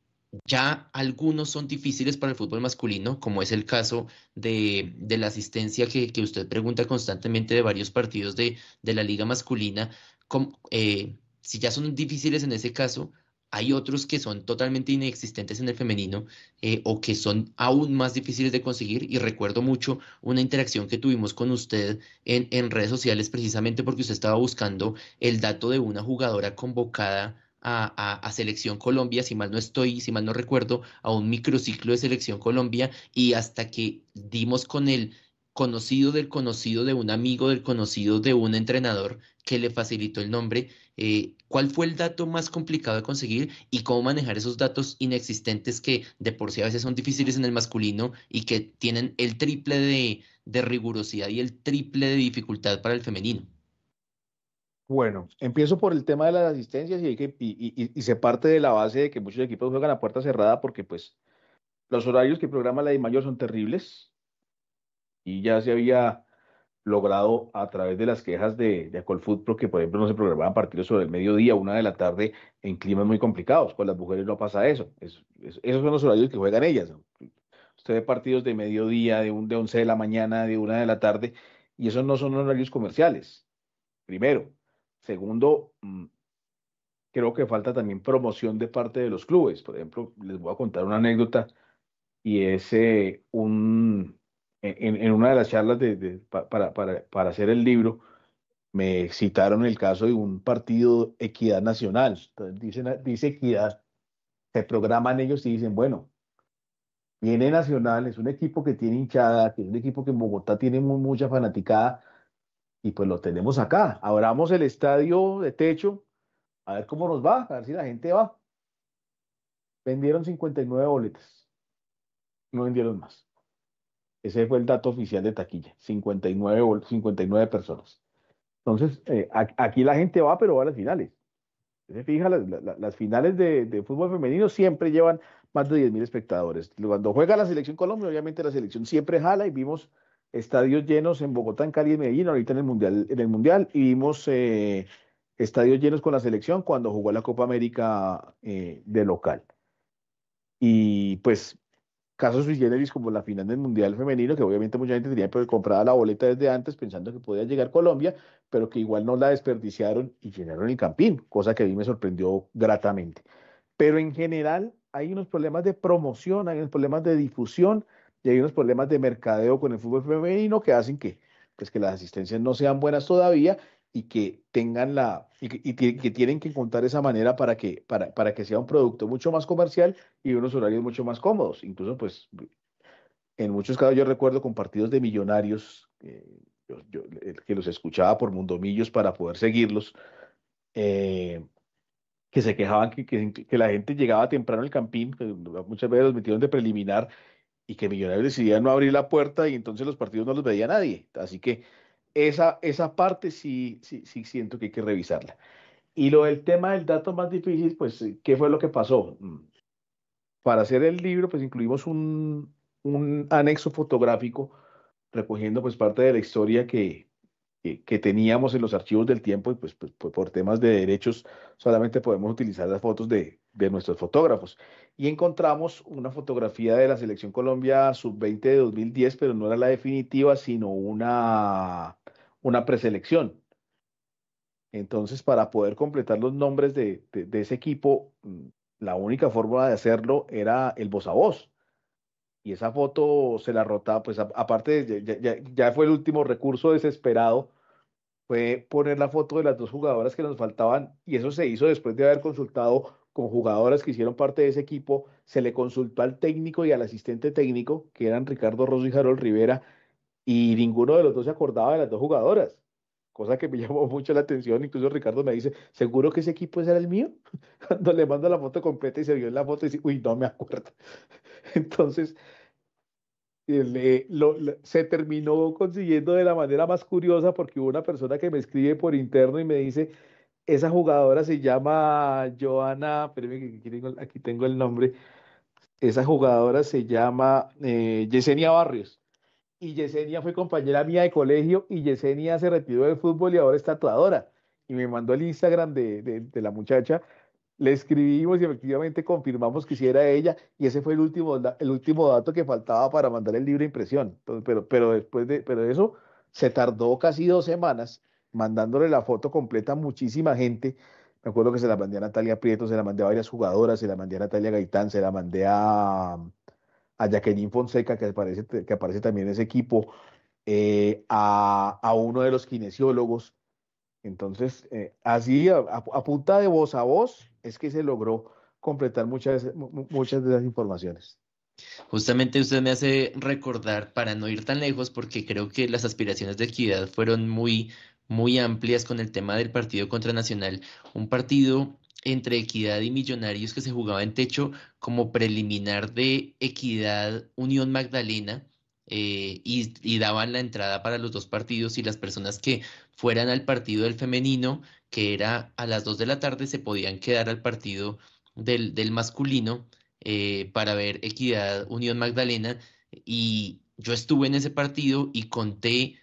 ya algunos son difíciles para el fútbol masculino, como es el caso de, de la asistencia que, que usted pregunta constantemente de varios partidos de, de la liga masculina. Com- eh, si ya son difíciles en ese caso, hay otros que son totalmente inexistentes en el femenino, eh, o que son aún más difíciles de conseguir. Y recuerdo mucho una interacción que tuvimos con usted en, en redes sociales precisamente porque usted estaba buscando el dato de una jugadora convocada a, a- a Selección Colombia, si mal no estoy, si mal no recuerdo, a un microciclo de Selección Colombia, y hasta que dimos con el conocido del conocido de un amigo del conocido de un entrenador que le facilitó el nombre, eh, ¿cuál fue el dato más complicado de conseguir y cómo manejar esos datos inexistentes que de por sí a veces son difíciles en el masculino y que tienen el triple de, de rigurosidad y el triple de dificultad para el femenino? Bueno, empiezo por el tema de las asistencias y, hay que, y, y- y- y se parte de la base de que muchos equipos juegan a puerta cerrada porque pues los horarios que programa la DIMAYOR son terribles y ya se había logrado a través de las quejas de, de Acolfut, que por ejemplo no se programaban partidos sobre el mediodía, una de la tarde, en climas muy complicados. Con las mujeres no pasa eso. Es- es- esos son los horarios que juegan ellas, ¿no? Usted ve partidos de mediodía, de, un, de once de la mañana, de una de la tarde, y esos no son horarios comerciales, primero. Segundo, mm, creo que falta también promoción de parte de los clubes. Por ejemplo, les voy a contar una anécdota y es eh, un, en, en una de las charlas de, de- pa- para, para, para hacer el libro, me citaron el caso de un partido Equidad Nacional. Entonces dicen, dice Equidad, se programan ellos y dicen, bueno, viene Nacional, es un equipo que tiene hinchada, que es un equipo que en Bogotá tiene mu- mucha fanaticada, y pues lo tenemos acá. Abramos el estadio de techo, a ver cómo nos va, a ver si la gente va. Vendieron cincuenta y nueve boletas, no vendieron más. Ese fue el dato oficial de taquilla, cincuenta y nueve, bol- cincuenta y nueve personas. Entonces, eh, a- aquí la gente va, pero va a las finales. Se fija, las, la- las finales de, de fútbol femenino siempre llevan más de diez mil espectadores. Cuando juega la selección Colombia, obviamente la selección siempre jala y vimos estadios llenos en Bogotá, en Cali y en Medellín, ahorita en el Mundial, en el Mundial y vimos eh, estadios llenos con la selección cuando jugó la Copa América eh, de local. Y pues casos sui generis como la final del Mundial Femenino, que obviamente mucha gente tenía pues, comprada la boleta desde antes pensando que podía llegar Colombia, pero que igual no la desperdiciaron y llenaron el Campín, cosa que a mí me sorprendió gratamente. Pero en general hay unos problemas de promoción, hay unos problemas de difusión y hay unos problemas de mercadeo con el fútbol femenino que hacen que, pues, que las asistencias no sean buenas todavía y que tengan la y que, y que- que tienen que encontrar esa manera para que, para, para que sea un producto mucho más comercial y unos horarios mucho más cómodos. Incluso, pues, en muchos casos yo recuerdo con partidos de Millonarios, eh, yo- yo, eh, que los escuchaba por Mundomillos para poder seguirlos, eh, que se quejaban que, que, que la gente llegaba temprano al Campín, que muchas veces los metieron de preliminar y que Millonarios decidían no abrir la puerta y entonces los partidos no los veía nadie. Así que esa, esa parte sí, sí, sí siento que hay que revisarla. Y lo del tema del dato más difícil, pues, eh, ¿qué fue lo que pasó? Mm, Para hacer el libro, pues incluimos un, un anexo fotográfico recogiendo pues parte de la historia que, que, que teníamos en los archivos del tiempo y pues, pues, pues, por temas de derechos solamente podemos utilizar las fotos de, de nuestros fotógrafos. Y encontramos una fotografía de la Selección Colombia sub veinte de dos mil diez, pero no era la definitiva, sino una, una preselección. Entonces, para poder completar los nombres de, de, de ese equipo, mm, la única forma de hacerlo era el voz a voz. Y esa foto se la rotaba, pues a- aparte, de- ya, ya, ya fue el último recurso desesperado, fue poner la foto de las dos jugadoras que nos faltaban, y eso se hizo después de haber consultado con jugadoras que hicieron parte de ese equipo, se le consultó al técnico y al asistente técnico, que eran Ricardo Rosso y Harold Rivera, y ninguno de los dos se acordaba de las dos jugadoras, cosa que me llamó mucho la atención. Incluso Ricardo me dice, ¿seguro que ese equipo ese era el mío? Cuando le mando la foto completa y se vio en la foto y dice, uy, no me acuerdo. Entonces, le- lo- le- se terminó consiguiendo de la manera más curiosa porque hubo una persona que me escribe por interno y me dice, esa jugadora se llama Joana, espérame que aquí tengo, aquí tengo el nombre, esa jugadora se llama eh, Yesenia Barrios. Y Yesenia fue compañera mía de colegio y Yesenia se retiró del fútbol y ahora es tatuadora. Y me mandó el Instagram de, de de la muchacha, le escribimos y efectivamente confirmamos que sí era ella y ese fue el último, da- el último dato que faltaba para mandar el libro de impresión. Entonces, pero, pero después de, pero eso se tardó casi dos semanas mandándole la foto completa a muchísima gente. Me acuerdo que se la mandé a Natalia Prieto, se la mandé a varias jugadoras, se la mandé a Natalia Gaitán, se la mandé a, a Jacqueline Fonseca, que aparece, que aparece también en ese equipo, eh, a, a uno de los kinesiólogos. Entonces, eh, así a, a- a punta de voz a voz es que se logró completar muchas, mu- mu- muchas de las informaciones. Justamente usted me hace recordar, para no ir tan lejos, porque creo que las aspiraciones de Equidad fueron muy, muy amplias con el tema del partido contra Nacional, un partido entre Equidad y Millonarios que se jugaba en techo como preliminar de Equidad Unión Magdalena, eh, y, y daban la entrada para los dos partidos y las personas que fueran al partido del femenino, que era a las dos de la tarde, se podían quedar al partido del, del masculino, eh, para ver Equidad Unión Magdalena, y yo estuve en ese partido y conté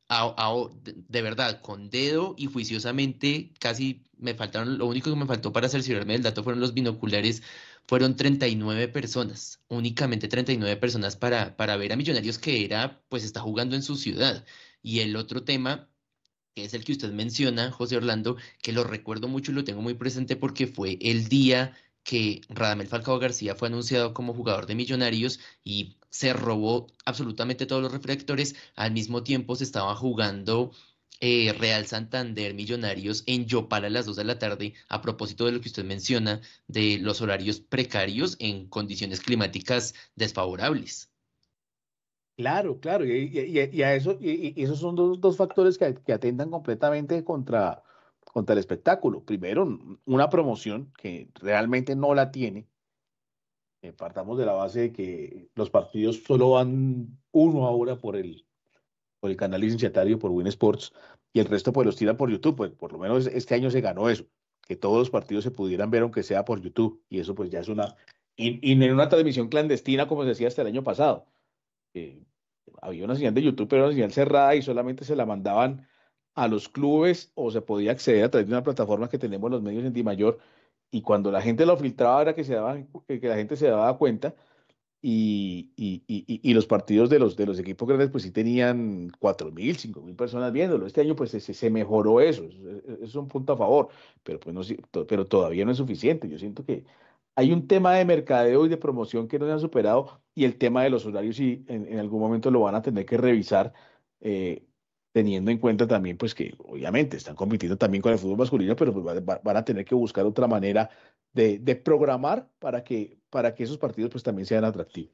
a- a- de, de verdad, con dedo y juiciosamente, casi me faltaron, lo único que me faltó para cerciorarme del dato fueron los binoculares, fueron treinta y nueve personas, únicamente treinta y nueve personas para, para ver a Millonarios que era, pues está jugando en su ciudad. Y el otro tema, que es el que usted menciona, José Orlando, que lo recuerdo mucho y lo tengo muy presente porque fue el día que Radamel Falcao García fue anunciado como jugador de Millonarios y se robó absolutamente todos los reflectores. Al mismo tiempo se estaba jugando eh, Real Santander Millonarios en Yopal a las dos de la tarde, a propósito de lo que usted menciona de los horarios precarios en condiciones climáticas desfavorables. Claro, claro, y, y- y- y a eso, y, y esos son dos, dos factores que, que atentan completamente contra, contra el espectáculo. Primero, n- una promoción que realmente no la tiene. Eh, partamos de la base de que los partidos solo van uno ahora por el, por el canal licenciatario, por Win Sports, y el resto pues los tiran por YouTube. Pues por lo menos este año se ganó eso, que todos los partidos se pudieran ver aunque sea por YouTube, y eso pues ya es una, y, y en una transmisión clandestina como se hacía hasta el año pasado. Eh, Había una señal de YouTube, pero era una señal cerrada y solamente se la mandaban a los clubes o se podía acceder a través de una plataforma que tenemos los medios en Dimayor. Y cuando la gente lo filtraba era que, se daba, que la gente se daba cuenta y, y, y, y- y los partidos de los, de los equipos grandes pues sí tenían cuatro mil, cinco mil personas viéndolo. Este año pues se, se mejoró eso, eso, eso es un punto a favor, pero, pues no, si- to- pero todavía no es suficiente. Yo siento que hay un tema de mercadeo y de promoción que no se han superado y el tema de los horarios y en, en algún momento lo van a tener que revisar, eh, teniendo en cuenta también pues que obviamente están compitiendo también con el fútbol masculino, pero pues va- va- van a tener que buscar otra manera de, de programar para que, para que esos partidos pues también sean atractivos.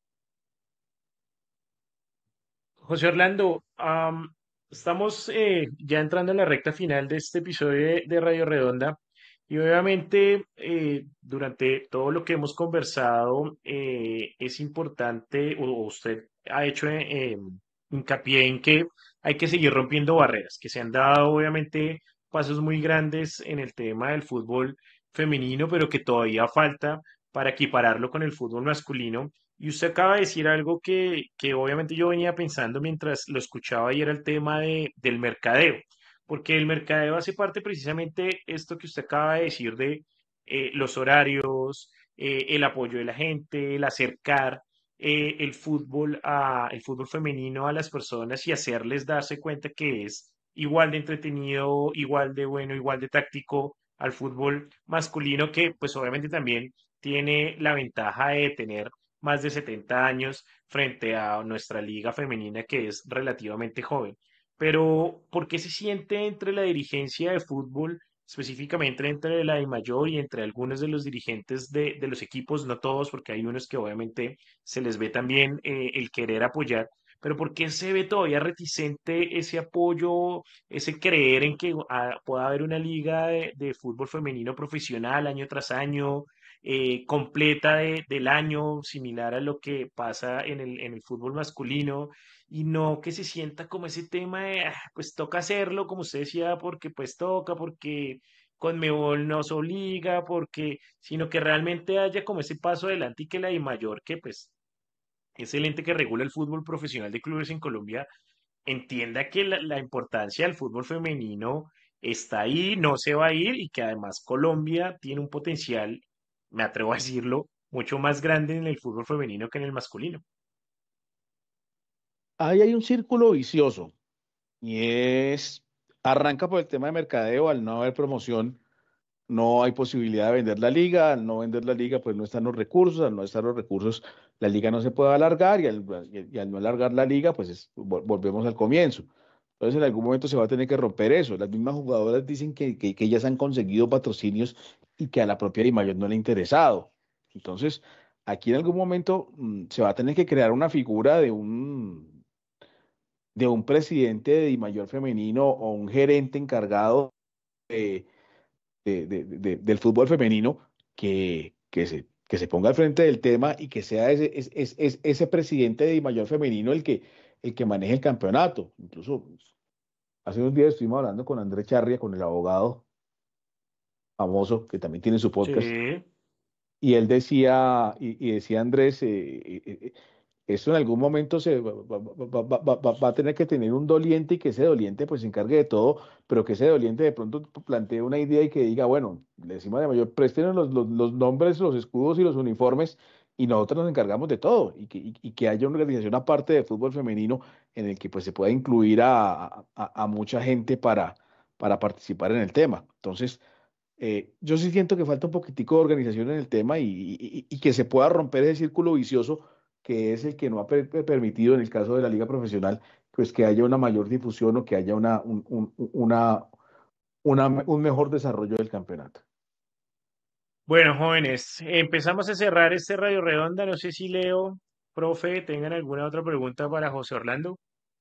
José Orlando, am, estamos eh, ya entrando en la recta final de este episodio de, de Radio Redonda y obviamente eh, durante todo lo que hemos conversado eh, es importante, o o usted ha hecho eh, em, hincapié en que hay que seguir rompiendo barreras, que se han dado obviamente pasos muy grandes en el tema del fútbol femenino, pero que todavía falta para equipararlo con el fútbol masculino. Y usted acaba de decir algo que, que obviamente yo venía pensando mientras lo escuchaba y era el tema de, del mercadeo, porque el mercadeo hace parte precisamente esto que usted acaba de decir de eh, los horarios, eh, el apoyo de la gente, el acercar eh, el fútbol a, el fútbol femenino a las personas y hacerles darse cuenta que es igual de entretenido, igual de bueno, igual de táctico al fútbol masculino que pues obviamente también tiene la ventaja de tener más de setenta años frente a nuestra liga femenina que es relativamente joven. Pero, ¿por qué se siente entre la dirigencia de fútbol, específicamente entre la de mayor y entre algunos de los dirigentes de, de los equipos, no todos, porque hay unos que obviamente se les ve también eh, el querer apoyar, pero por qué se ve todavía reticente ese apoyo, ese creer en que ah, pueda haber una liga de, de fútbol femenino profesional año tras año? Eh, completa de- del año, similar a lo que pasa en el, en el fútbol masculino, y no que se sienta como ese tema de, "Ah, pues toca hacerlo, como usted decía, porque pues toca, porque Conmebol nos obliga, porque, sino que realmente haya como ese paso adelante y que la mayor que pues es el ente que regula el fútbol profesional de clubes en Colombia, entienda que la, la importancia del fútbol femenino está ahí, no se va a ir y que además Colombia tiene un potencial, me atrevo a decirlo, mucho más grande en el fútbol femenino que en el masculino. Ahí hay un círculo vicioso y es, arranca por el tema de mercadeo, al no haber promoción, no hay posibilidad de vender la liga, al no vender la liga, pues no están los recursos, al no estar los recursos, la liga no se puede alargar y al, y al- y al no alargar la liga, pues es- vol- volvemos al comienzo. Entonces en algún momento se va a tener que romper eso. Las mismas jugadoras dicen que, que, que ellas han conseguido patrocinios y que a la propia Di Mayor no le ha interesado. Entonces, aquí en algún momento mm, se va a tener que crear una figura de un, de un presidente de Di Mayor femenino o un gerente encargado de, de- de- de- del fútbol femenino que, que se, que se ponga al frente del tema y que sea ese, es- es- es- ese presidente de Di Mayor femenino el que, el que maneje el campeonato. Incluso hace unos días estuvimos hablando con Andrés Charria, con el abogado famoso que también tiene su podcast, Sí, y él decía, y, y decía Andrés, eh, eh, eh, esto en algún momento se va, va- va- va- va- va- va a tener que tener un doliente y que ese doliente pues se encargue de todo, pero que ese doliente de pronto plantee una idea y que diga, bueno, le decimos de mayor, préstenos los, los, los nombres, los escudos y los uniformes y nosotros nos encargamos de todo y que, y, y que haya una organización aparte de fútbol femenino en el que pues se pueda incluir a, a, a- a mucha gente para, para participar en el tema. Entonces, eh, yo sí siento que falta un poquitico de organización en el tema y, y- y que se pueda romper ese círculo vicioso que es el que no ha per- per- permitido en el caso de la liga profesional, pues que haya una mayor difusión o que haya una, un, un- una, una- un mejor desarrollo del campeonato. Bueno, jóvenes, empezamos a cerrar este Radio Redonda. No sé si Leo, profe, tengan alguna otra pregunta para José Orlando.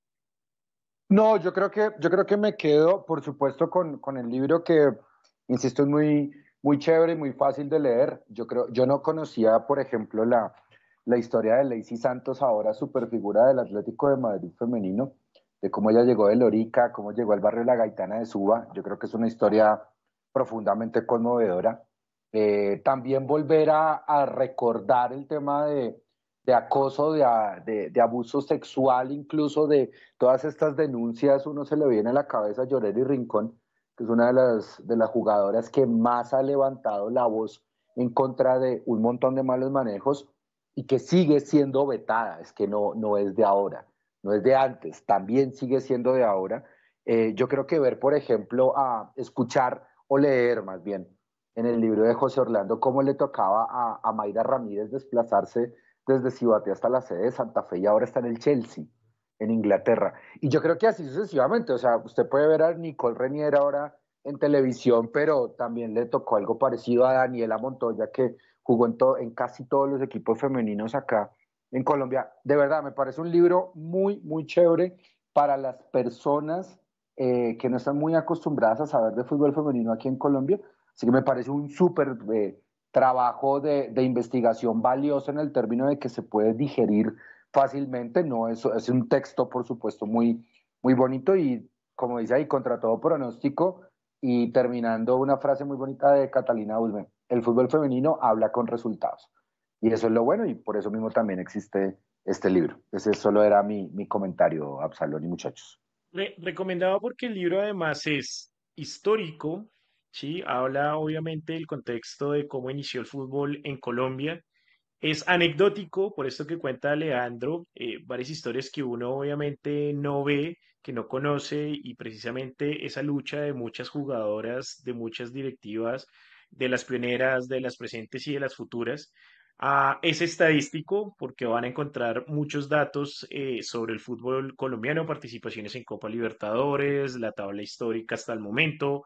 No, yo creo que, yo creo que me quedo, por supuesto, con, con el libro que, insisto, es muy, muy chévere y muy fácil de leer. Yo creo, yo no conocía, por ejemplo, la, la historia de Lacey Santos, ahora superfigura del Atlético de Madrid femenino, de cómo ella llegó de Lorica, cómo llegó al barrio La Gaitana de Suba. Yo creo que es una historia profundamente conmovedora. Eh, también volver a, a recordar el tema de, de acoso, de, a- de, de abuso sexual, incluso de todas estas denuncias, uno se le viene a la cabeza a Yoreli Rincón, que es una de las, de las jugadoras que más ha levantado la voz en contra de un montón de malos manejos y que sigue siendo vetada, es que no, no es de ahora, no es de antes, también sigue siendo de ahora. Eh, yo creo que ver, por ejemplo, a escuchar o leer más bien en el libro de José Orlando cómo le tocaba a, a Mayra Ramírez desplazarse desde Cibate hasta la sede de Santa Fe y ahora está en el Chelsea en Inglaterra. Y yo creo que así sucesivamente, o sea, usted puede ver a Nicole Renier ahora en televisión, pero también le tocó algo parecido a Daniela Montoya, que jugó en, to en casi todos los equipos femeninos acá en Colombia. De verdad, me parece un libro muy, muy chévere para las personas eh, que no están muy acostumbradas a saber de fútbol femenino aquí en Colombia. Así que me parece un súper eh, trabajo de, de investigación valioso en el término de que se puede digerir fácilmente, no es, es un texto, por supuesto, muy, muy bonito y, como dice ahí, contra todo pronóstico, y terminando una frase muy bonita de Catalina Usme, el fútbol femenino habla con resultados. Y eso es lo bueno y por eso mismo también existe este libro. Ese solo era mi, mi comentario, Absalón y muchachos. Re- recomendado porque el libro además es histórico, ¿sí? Habla obviamente del contexto de cómo inició el fútbol en Colombia. Es anecdótico, por esto que cuenta Leandro, eh, varias historias que uno obviamente no ve, que no conoce, y precisamente esa lucha de muchas jugadoras, de muchas directivas, de las pioneras, de las presentes y de las futuras. Ah, es estadístico porque van a encontrar muchos datos eh, sobre el fútbol colombiano, participaciones en Copa Libertadores, la tabla histórica hasta el momento,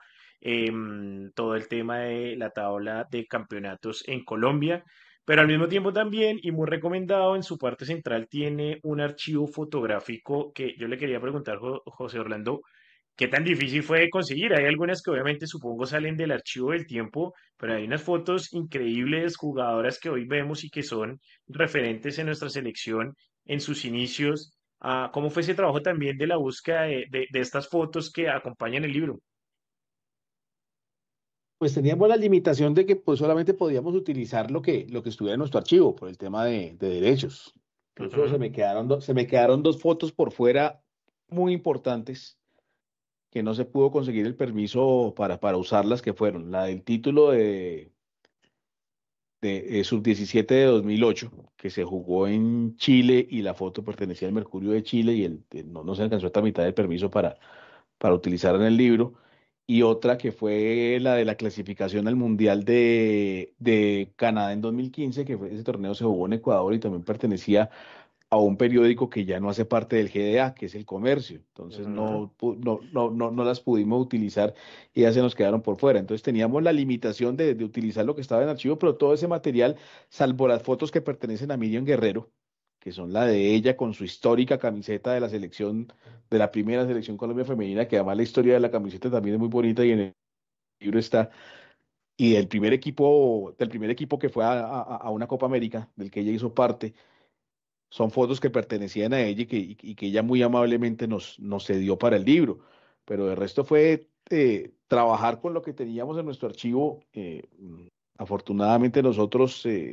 em, todo el tema de la tabla de campeonatos en Colombia. Pero al mismo tiempo también, y muy recomendado, en su parte central tiene un archivo fotográfico que yo le quería preguntar, Jo- José Orlando, ¿qué tan difícil fue de conseguir? Hay algunas que obviamente supongo salen del archivo del tiempo, pero hay unas fotos increíbles, jugadoras que hoy vemos y que son referentes en nuestra selección en sus inicios. Ah, ¿cómo fue ese trabajo también de la búsqueda de, de de estas fotos que acompañan el libro? Pues teníamos la limitación de que pues solamente podíamos utilizar lo que, lo que estuviera en nuestro archivo por el tema de, de derechos. Incluso se Ujú. me quedaron, do- se me quedaron dos fotos por fuera muy importantes que no se pudo conseguir el permiso para, para usarlas, que fueron la del título de, de, eh, sub diecisiete de dos mil ocho que se jugó en Chile y la foto pertenecía al Mercurio de Chile y el, el- no, no se alcanzó esta mitad del permiso para, para utilizar en el libro. Y otra que fue la de la clasificación al Mundial de, de Canadá en dos mil quince que fue, ese torneo se jugó en Ecuador y también pertenecía a un periódico que ya no hace parte del G D A, que es el comercio. Entonces Ujú. no, pu- no, no, no, no las pudimos utilizar y ya se nos quedaron por fuera. Entonces teníamos la limitación de, de utilizar lo que estaba en archivo, pero todo ese material, salvo las fotos que pertenecen a Miriam Guerrero, que son la de ella con su histórica camiseta de la selección, de la primera selección Colombia femenina, que además la historia de la camiseta también es muy bonita y en el libro está, y del primer equipo, del primer equipo que fue a, a a una Copa América, del que ella hizo parte son fotos que pertenecían a ella y que, y- y que ella muy amablemente nos, nos cedió para el libro. Pero el resto fue eh, trabajar con lo que teníamos en nuestro archivo. Eh, mm, afortunadamente nosotros eh,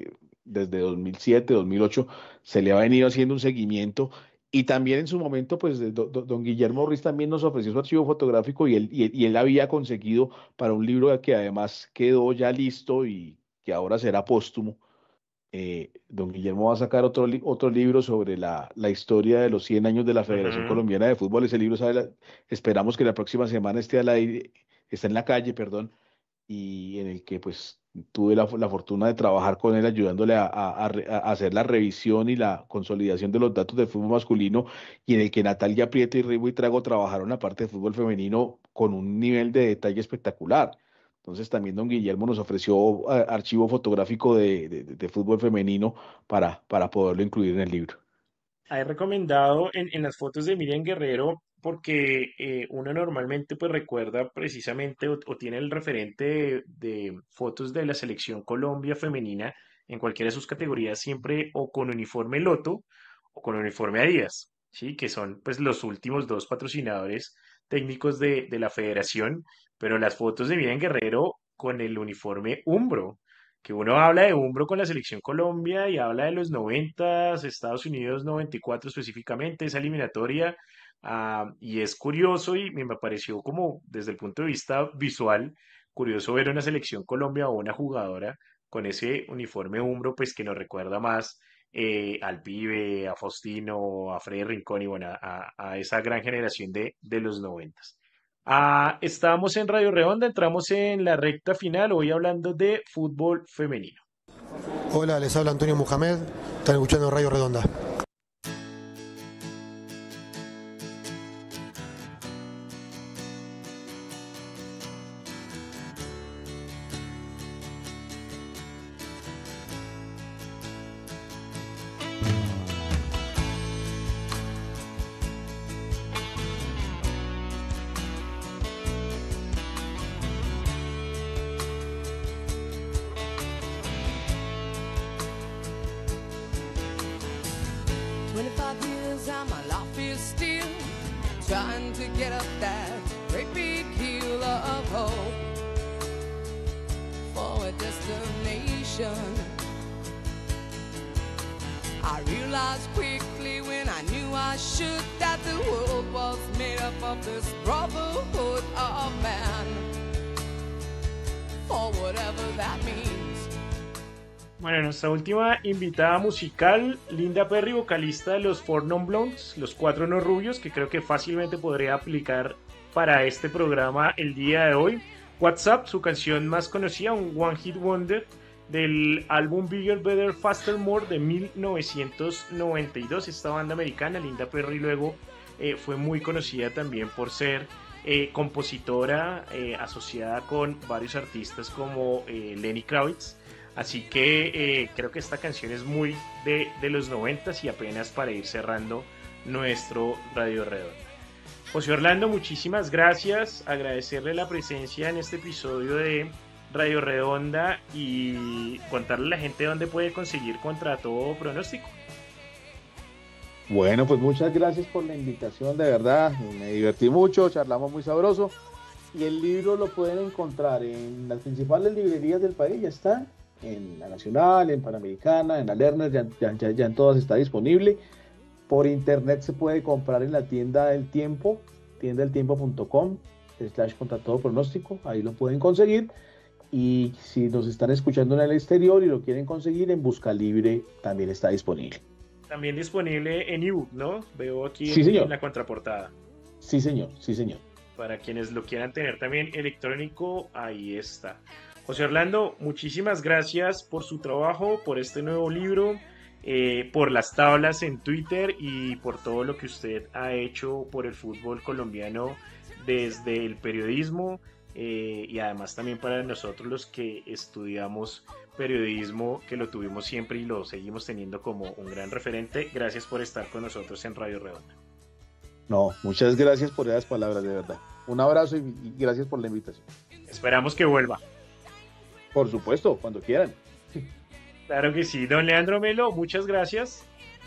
desde dos mil siete, dos mil ocho, se le ha venido haciendo un seguimiento. Y también en su momento, pues, de- do- do- don Guillermo Ruiz también nos ofreció su archivo fotográfico y él, y él, y él había conseguido para un libro que además quedó ya listo y que ahora será póstumo. Eh, don Guillermo va a sacar otro, li- otro libro sobre la, la historia de los cien años de la Federación Ujú. Colombiana de Fútbol. Ese libro, sabe la- esperamos que la próxima semana esté al aire, está en la calle, perdón, y en el que pues tuve la, la fortuna de trabajar con él ayudándole a, a- a re- a hacer la revisión y la consolidación de los datos del fútbol masculino y en el que Natalia Prieto y Rigo y Trago trabajaron la parte de fútbol femenino con un nivel de detalle espectacular. Entonces también don Guillermo nos ofreció eh, archivo fotográfico de, de- de fútbol femenino para, para poderlo incluir en el libro. Hay recomendado en, en las fotos de Miriam Guerrero porque eh, uno normalmente pues recuerda precisamente o, o tiene el referente de, de fotos de la selección Colombia femenina en cualquiera de sus categorías siempre o con uniforme Loto o con uniforme Adidas, ¿sí? Que son pues los últimos dos patrocinadores técnicos de, de la federación, pero las fotos de Miriam Guerrero con el uniforme Umbro, que uno habla de Umbro con la selección Colombia y habla de los noventa, Estados Unidos noventa y cuatro específicamente, esa eliminatoria, ah, y es curioso y me pareció como desde el punto de vista visual, curioso ver una selección Colombia o una jugadora con ese uniforme Umbro, pues que nos recuerda más eh, al Pibe, a Faustino, a Freddy Rincón y bueno, a, a esa gran generación de, de los noventas. Ah, estamos en Radio Redonda, entramos en la recta final, hoy hablando de fútbol femenino. Hola, les habla Antonio Mohamed, están escuchando Radio Redonda. twenty-five years and my life is still trying to get up that great big hill of hope for a destination. I realized quickly when I knew I should that the world was made up of this brotherhood of man, for whatever that means. Bueno, nuestra última invitada musical, Linda Perry, vocalista de los Four Non Blondes, los Cuatro No Rubios, que creo que fácilmente podría aplicar para este programa el día de hoy. WhatsApp, su canción más conocida, un One Hit Wonder del álbum Bigger, Better, Faster, More de mil novecientos noventa y dos. Esta banda americana, Linda Perry, luego eh, fue muy conocida también por ser eh, compositora eh, asociada con varios artistas como eh, Lenny Kravitz. Así que eh, creo que esta canción es muy de, de los noventas y apenas para ir cerrando nuestro Radio Redondo. José Orlando, muchísimas gracias, agradecerle la presencia en este episodio de Radio Redonda y contarle a la gente dónde puede conseguir Contra Todo Pronóstico. Bueno, pues muchas gracias por la invitación, de verdad, me divertí mucho, charlamos muy sabroso y el libro lo pueden encontrar en las principales librerías del país, ya está, en la Nacional, en Panamericana, en la Lerner, ya, ya, ya, ya en todas está disponible. Por internet se puede comprar en la tienda del tiempo, tienda del tiempo punto com, slash contra todo pronóstico, ahí lo pueden conseguir. Y si nos están escuchando en el exterior y lo quieren conseguir, en Busca Libre también está disponible. También disponible en ebook, ¿no? Veo aquí Sí, en, señor. en la contraportada. Sí, señor, sí, señor. Para quienes lo quieran tener también electrónico, ahí está. José Orlando, muchísimas gracias por su trabajo, por este nuevo libro, eh, por las tablas en Twitter y por todo lo que usted ha hecho por el fútbol colombiano desde el periodismo eh, y además también para nosotros los que estudiamos periodismo, que lo tuvimos siempre y lo seguimos teniendo como un gran referente. Gracias por estar con nosotros en Radio Redonda. No, muchas gracias por esas palabras, de verdad. Un abrazo y, y gracias por la invitación. Esperamos que vuelva. Por supuesto, cuando quieran. Claro que sí. Don Leandro Melo, muchas gracias.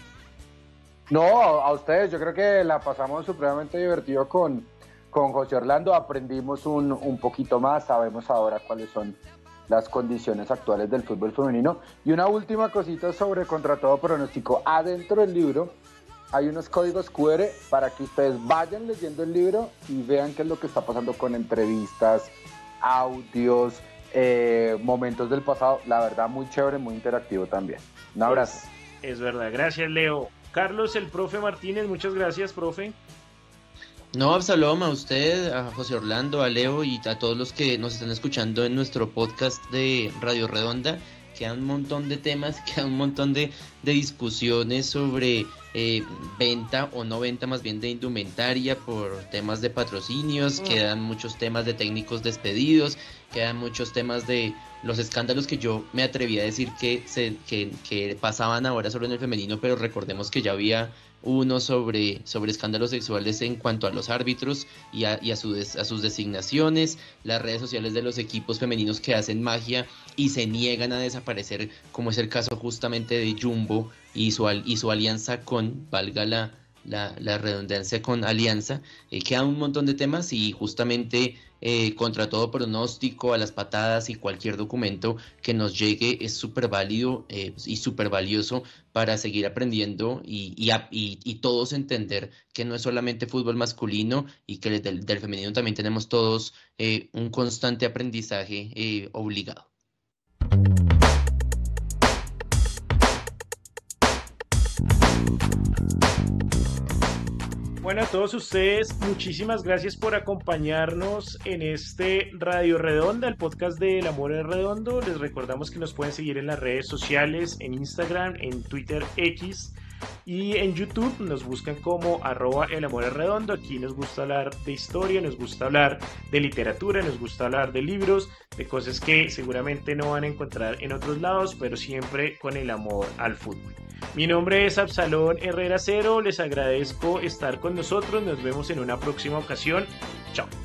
No, a, a ustedes, yo creo que la pasamos supremamente divertido con, con José Orlando, aprendimos un, un poquito más, sabemos ahora cuáles son las condiciones actuales del fútbol femenino. Y una última cosita sobre Contra Todo Pronóstico. Adentro del libro hay unos códigos cu erre para que ustedes vayan leyendo el libro y vean qué es lo que está pasando con entrevistas, audios, eh, momentos del pasado. La verdad, muy chévere, muy interactivo también. Un abrazo. Es, es verdad, gracias Leo. Carlos, el profe Martínez, muchas gracias, profe. No, Absalom, a usted, a José Orlando, a Leo y a todos los que nos están escuchando en nuestro podcast de Radio Redonda. Quedan un montón de temas, quedan un montón de, de discusiones sobre eh, venta o no venta, más bien de indumentaria por temas de patrocinios, mm. quedan muchos temas de técnicos despedidos, quedan muchos temas de los escándalos que yo me atreví a decir que, se, que, que pasaban ahora solo en el femenino, pero recordemos que ya había uno sobre, sobre escándalos sexuales en cuanto a los árbitros y a, y a, su des, a sus designaciones, las redes sociales de los equipos femeninos que hacen magia y se niegan a desaparecer, como es el caso justamente de Jumbo y su, y su alianza con, valga la, la, la redundancia, con Alianza. Eh, quedan un montón de temas y justamente eh, contra todo pronóstico, a las patadas y cualquier documento que nos llegue es súper válido eh, y súper valioso para seguir aprendiendo y, y, y, y todos entender que no es solamente fútbol masculino y que del, del femenino también tenemos todos eh, un constante aprendizaje eh, obligado. Bueno, a todos ustedes, muchísimas gracias por acompañarnos en este Radio Redonda, el podcast de El Amor es Redondo. Les recordamos que nos pueden seguir en las redes sociales, en Instagram, en Twitter X y en YouTube. Nos buscan como arroba El Amor es Redondo. Aquí nos gusta hablar de historia, nos gusta hablar de literatura, nos gusta hablar de libros, de cosas que seguramente no van a encontrar en otros lados, pero siempre con el amor al fútbol. Mi nombre es Absalón Herrera Cero, les agradezco estar con nosotros, nos vemos en una próxima ocasión, chao.